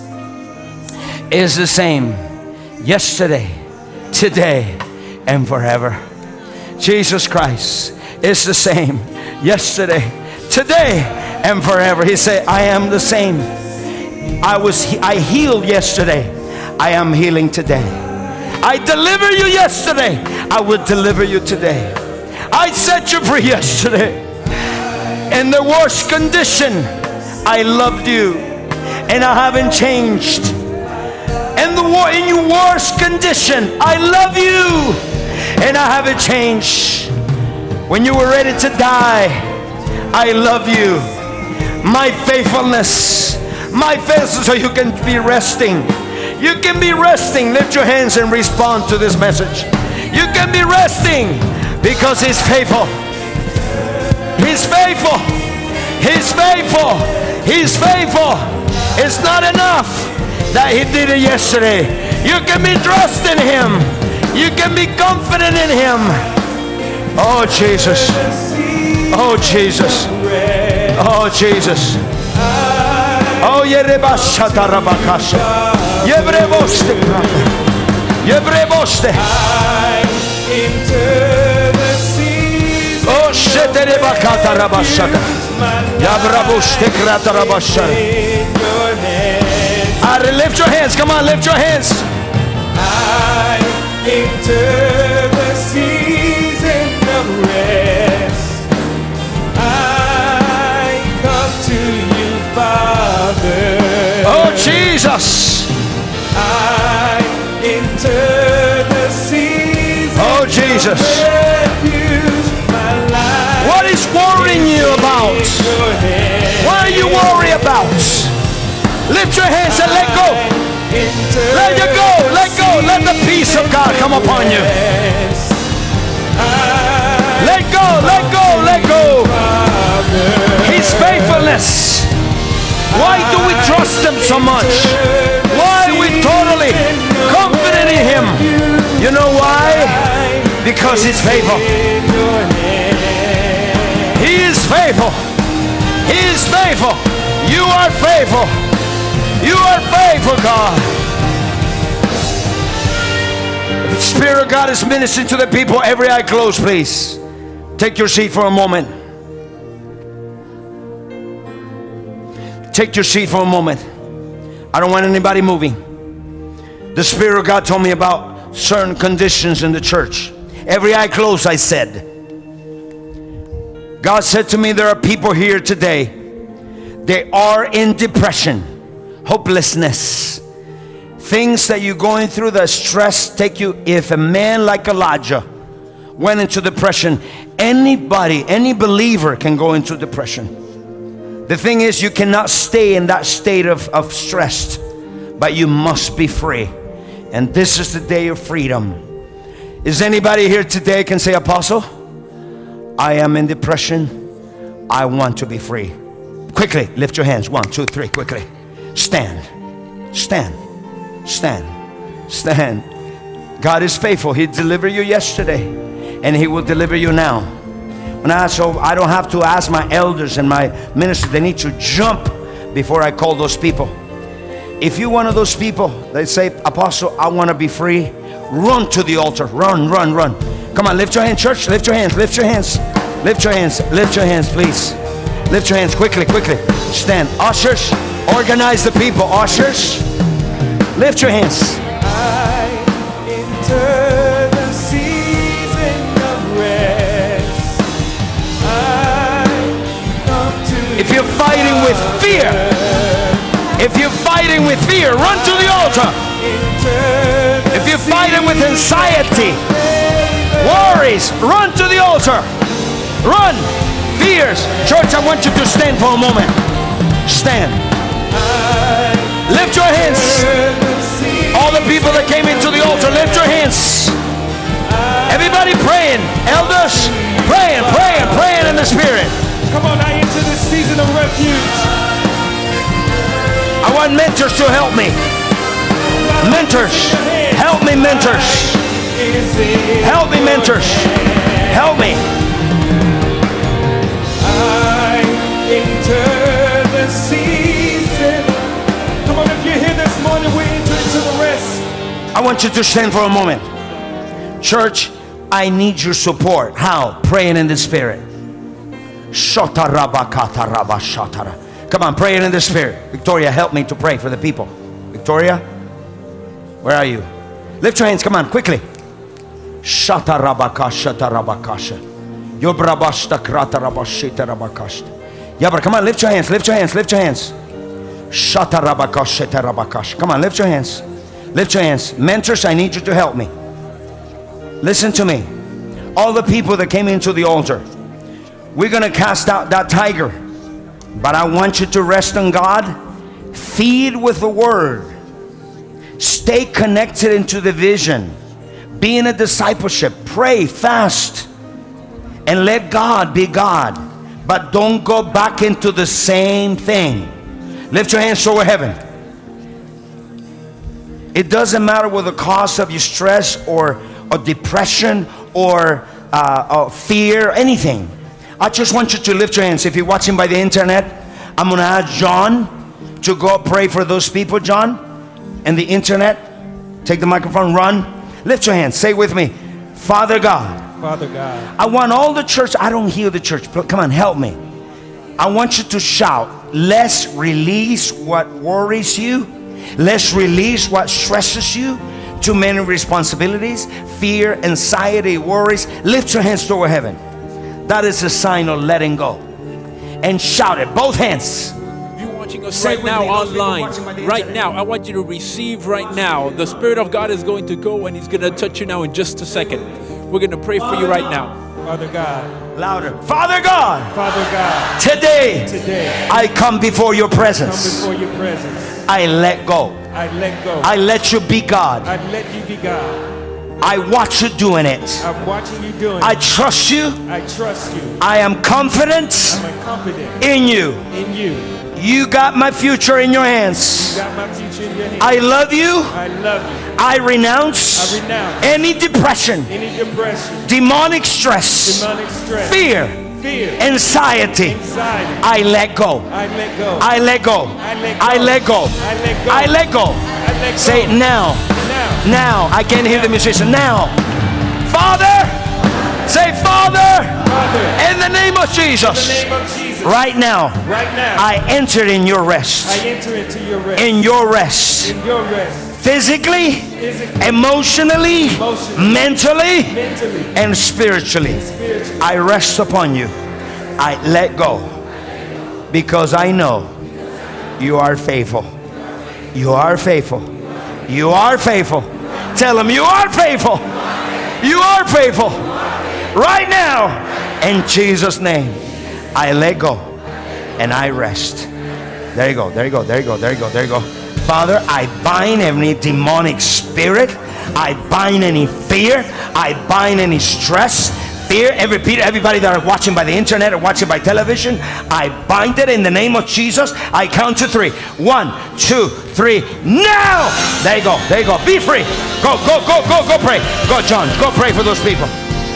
is the same yesterday, today, and forever. Jesus Christ is the same yesterday, today, and forever. He said, I am the same. I healed yesterday. I am healing today. I delivered you yesterday. I will deliver you today. I set you free yesterday. In the worst condition, I loved you, and I haven't changed. In your worst condition, I love you, and I haven't changed. When you were ready to die, I love you. My faithfulness, so you can be resting. You can be resting. Lift your hands and respond to this message. You can be resting because he's faithful. He's faithful. He's faithful. He's faithful. It's not enough that he did it yesterday. You can be trusting him. You can be confident in him. Oh Jesus. Oh Jesus. Oh Jesus. Oh, yerebashata rabakasha. Yebreboste. Yebreboste. Oh, sheterebakata rabashata. Yabraboste krata rabashata. Lift your hands. Come on, lift your hands. I enter the season of rest. I come to you, Father. Oh, Jesus. I enter the season Oh, Jesus. of refuge. My life What is worrying you about? What are you worried about? Lift your hands and let go. Let you go. Let go. Let the peace of God come upon you. Let go. Let go. Let go. His faithfulness. Why do we trust Him so much? Why are we totally confident in Him? You know why? Because He's faithful. He is faithful. He is faithful. You are faithful. You are faithful, God. The Spirit of God is ministering to the people. Every eye closed, please. Take your seat for a moment. Take your seat for a moment. I don't want anybody moving. The Spirit of God told me about certain conditions in the church. Every eye closed, I said. God said to me, there are people here today. They are in depression, hopelessness, things that you're going through, the stress take you. If a man like Elijah went into depression, anybody, any believer can go into depression. The thing is, you cannot stay in that state of stress, but you must be free. And this is the day of freedom. Is anybody here today can say, Apostle, I am in depression, I want to be free? Quickly, lift your hands. 1, 2, 3, quickly. Stand, stand, stand, stand. God is faithful. He delivered you yesterday, and He will deliver you now. So I don't have to ask my elders and my ministers. They need to jump before I call those people. If you're one of those people, they say, Apostle, I want to be free, run to the altar. Run, run, run. Come on, lift your hands, church. Lift your hands, lift your hands. Lift your hands, lift your hands, please. Lift your hands quickly, quickly. Stand. Ushers, organize the people. Ushers, lift your hands. I enter the season of rest. I come to If you're fighting with fear, run to the altar. If you're fighting with anxiety, worries, run to the altar. Run. Fears. Church, I want you to stand for a moment. Stand. Lift your hands. All the people that came into the altar, lift your hands. Everybody praying. Elders, praying, praying, praying in the Spirit. Come on, I enter this season of refuge. I want mentors to help me. Mentors. Help me, mentors. Help me, mentors. Help me. I enter the season. Come on, if you're here this morning, we enter into the rest. I want you to stand for a moment. Church, I need your support. How? Praying in the Spirit. Come on, praying in the Spirit. Victoria, help me to pray for the people. Victoria, where are you? Lift your hands, come on, quickly. Yabra, come on, lift your hands, lift your hands, lift your hands. Come on, lift your hands. Lift your hands. Mentors, I need you to help me. Listen to me. All the people that came into the altar, we're going to cast out that tiger. But I want you to rest on God. Feed with the Word. Stay connected into the vision. Be in a discipleship. Pray, fast, and let God be God. But don't go back into the same thing. Lift your hands toward heaven. It doesn't matter what the cause of your stress or depression or fear, anything. I just want you to lift your hands. If you're watching by the internet, I'm going to ask John Would you go pray for those people, John? And the internet? Take the microphone, run. Lift your hands, say with me, Father God. Father God. I want all the church, I don't hear the church, but come on, help me. I want you to shout, let's release what worries you. Let's release what stresses you. Too many responsibilities, fear, anxiety, worries. Lift your hands toward heaven. That is a sign of letting go. And shout it, both hands. If you're watching us right now online, right now, I want you to receive right now. The Spirit of God is going to go and He's going to touch you now in just a second. We're going to pray for you right now. Father God. Louder. Father God. Father God. Today, I come before your presence. Come before your presence. I let go. I let go. I let you be God. I let you be God. I watch you doing it. I'm watching you doing it. I trust you. I trust you. I am confident, in you. In you. You got my future in your hands. You got my future in your hands. I love you. I love you. I renounce, any depression, demonic stress, fear, anxiety. I let go. I let go. I let go. I let go. I let go. Say it now. Now. I can't hear the musician. Now. Father. Say, Father. In the name of Jesus. Right now. I enter in your rest. I enter into your rest. In your rest. In your rest. Physically, emotionally, mentally, and spiritually. I rest upon you. I let go. Because I know you are faithful. You are faithful. You are faithful. Tell them you are faithful. You are faithful. Right now, in Jesus' name, I let go and I rest. There you go. There you go. There you go. There you go. There you go. Father, I bind any demonic spirit. I bind any fear. I bind any stress, fear. Everybody that are watching by the internet or watching by television, I bind it in the name of Jesus. I count to 3. 1, 2, 3. Now! There you go. There you go. Be free. Go, go, go, go, go pray. Go, John. Go pray for those people.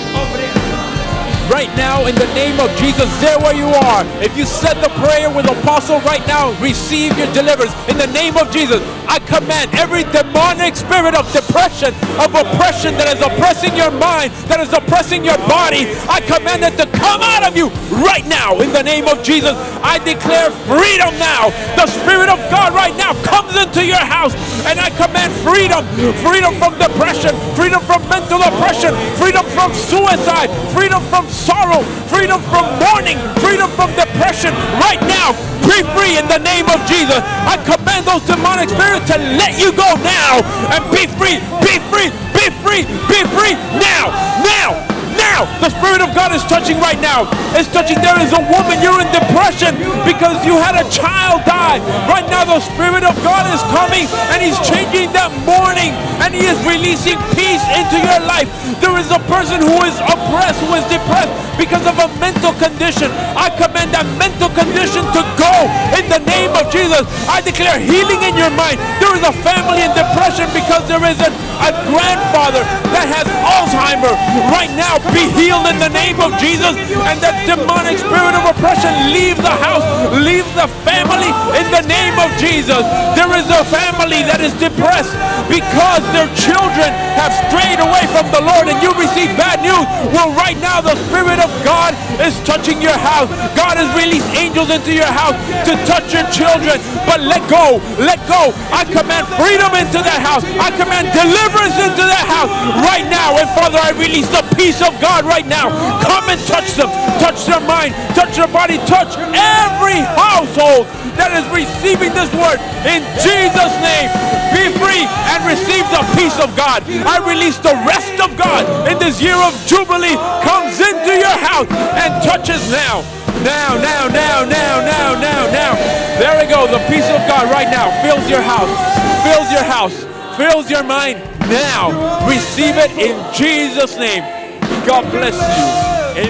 Right now, in the name of Jesus, there where you are, if you said the prayer with Apostle right now, receive your deliverance. In the name of Jesus, I command every demonic spirit of depression, of oppression that is oppressing your mind, that is oppressing your body, I command it to come out of you right now. In the name of Jesus, I declare freedom now. The Spirit of God right now comes into your house, and I command freedom. Freedom from depression, freedom from mental oppression, freedom from suicide, freedom from sorrow, freedom from mourning, freedom from depression. Right now, be free in the name of Jesus. I command those demonic spirits to let you go now and be free, be free, be free, be free now, now. Now, the Spirit of God is touching right now. It's touching. There is a woman, you're in depression because you had a child die. Right now, the Spirit of God is coming and He's changing that mourning and He is releasing peace into your life. There is a person who is oppressed, who is depressed because of a mental condition. I command that mental condition to go in the name of Jesus. I declare healing in your mind. There is a family in depression because there is a grandfather that has Alzheimer's. Right now, be healed in the name of Jesus, and that demonic spirit of oppression leave the house, leave the family in the name of Jesus. There is a family that is depressed because their children have strayed away from the Lord and you receive bad news. Well, right now the Spirit of God is touching your house. God has released angels into your house to touch your children, but let go, let go. I command freedom into that house. I command deliverance into that house right now. And Father, I release the peace of God right now. Come and touch them, touch their mind, touch their body, touch every household that is receiving this word in Jesus' name. Be free and receive the peace of God. I release the rest of God in this year of Jubilee comes into your house and touches now. Now, now, now, now, now, now, now. There we go. The peace of God right now fills your house, fills your house, fills your mind. Now, receive it in Jesus' name. God bless you.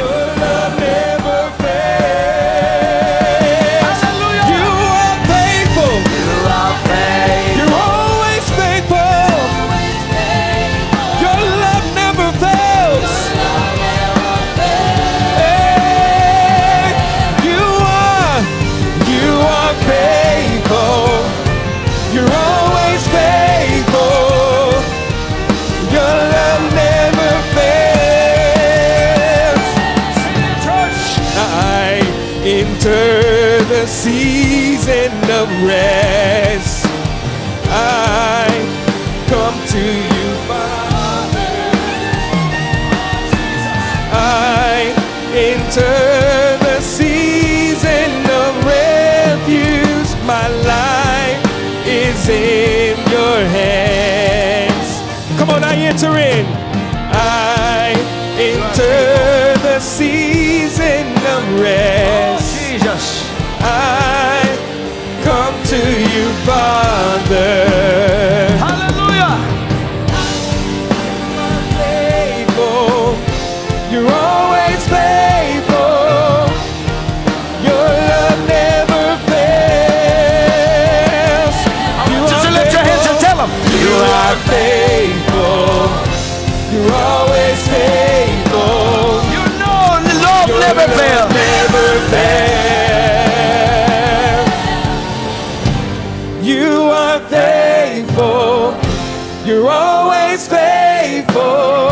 Amen. You are faithful. the season of rest, I come to you, Father. I enter the season of refuge. My life is in your hands. Come on, I enter in. I enter the season of rest. Jesus. I come to you, Father. Hallelujah. Faithful, you're always faithful. Your love never fails. Just lift your hands and tell them. You are faithful. You're always faithful. You know the love never fails. Never fails. You are faithful. You're always faithful.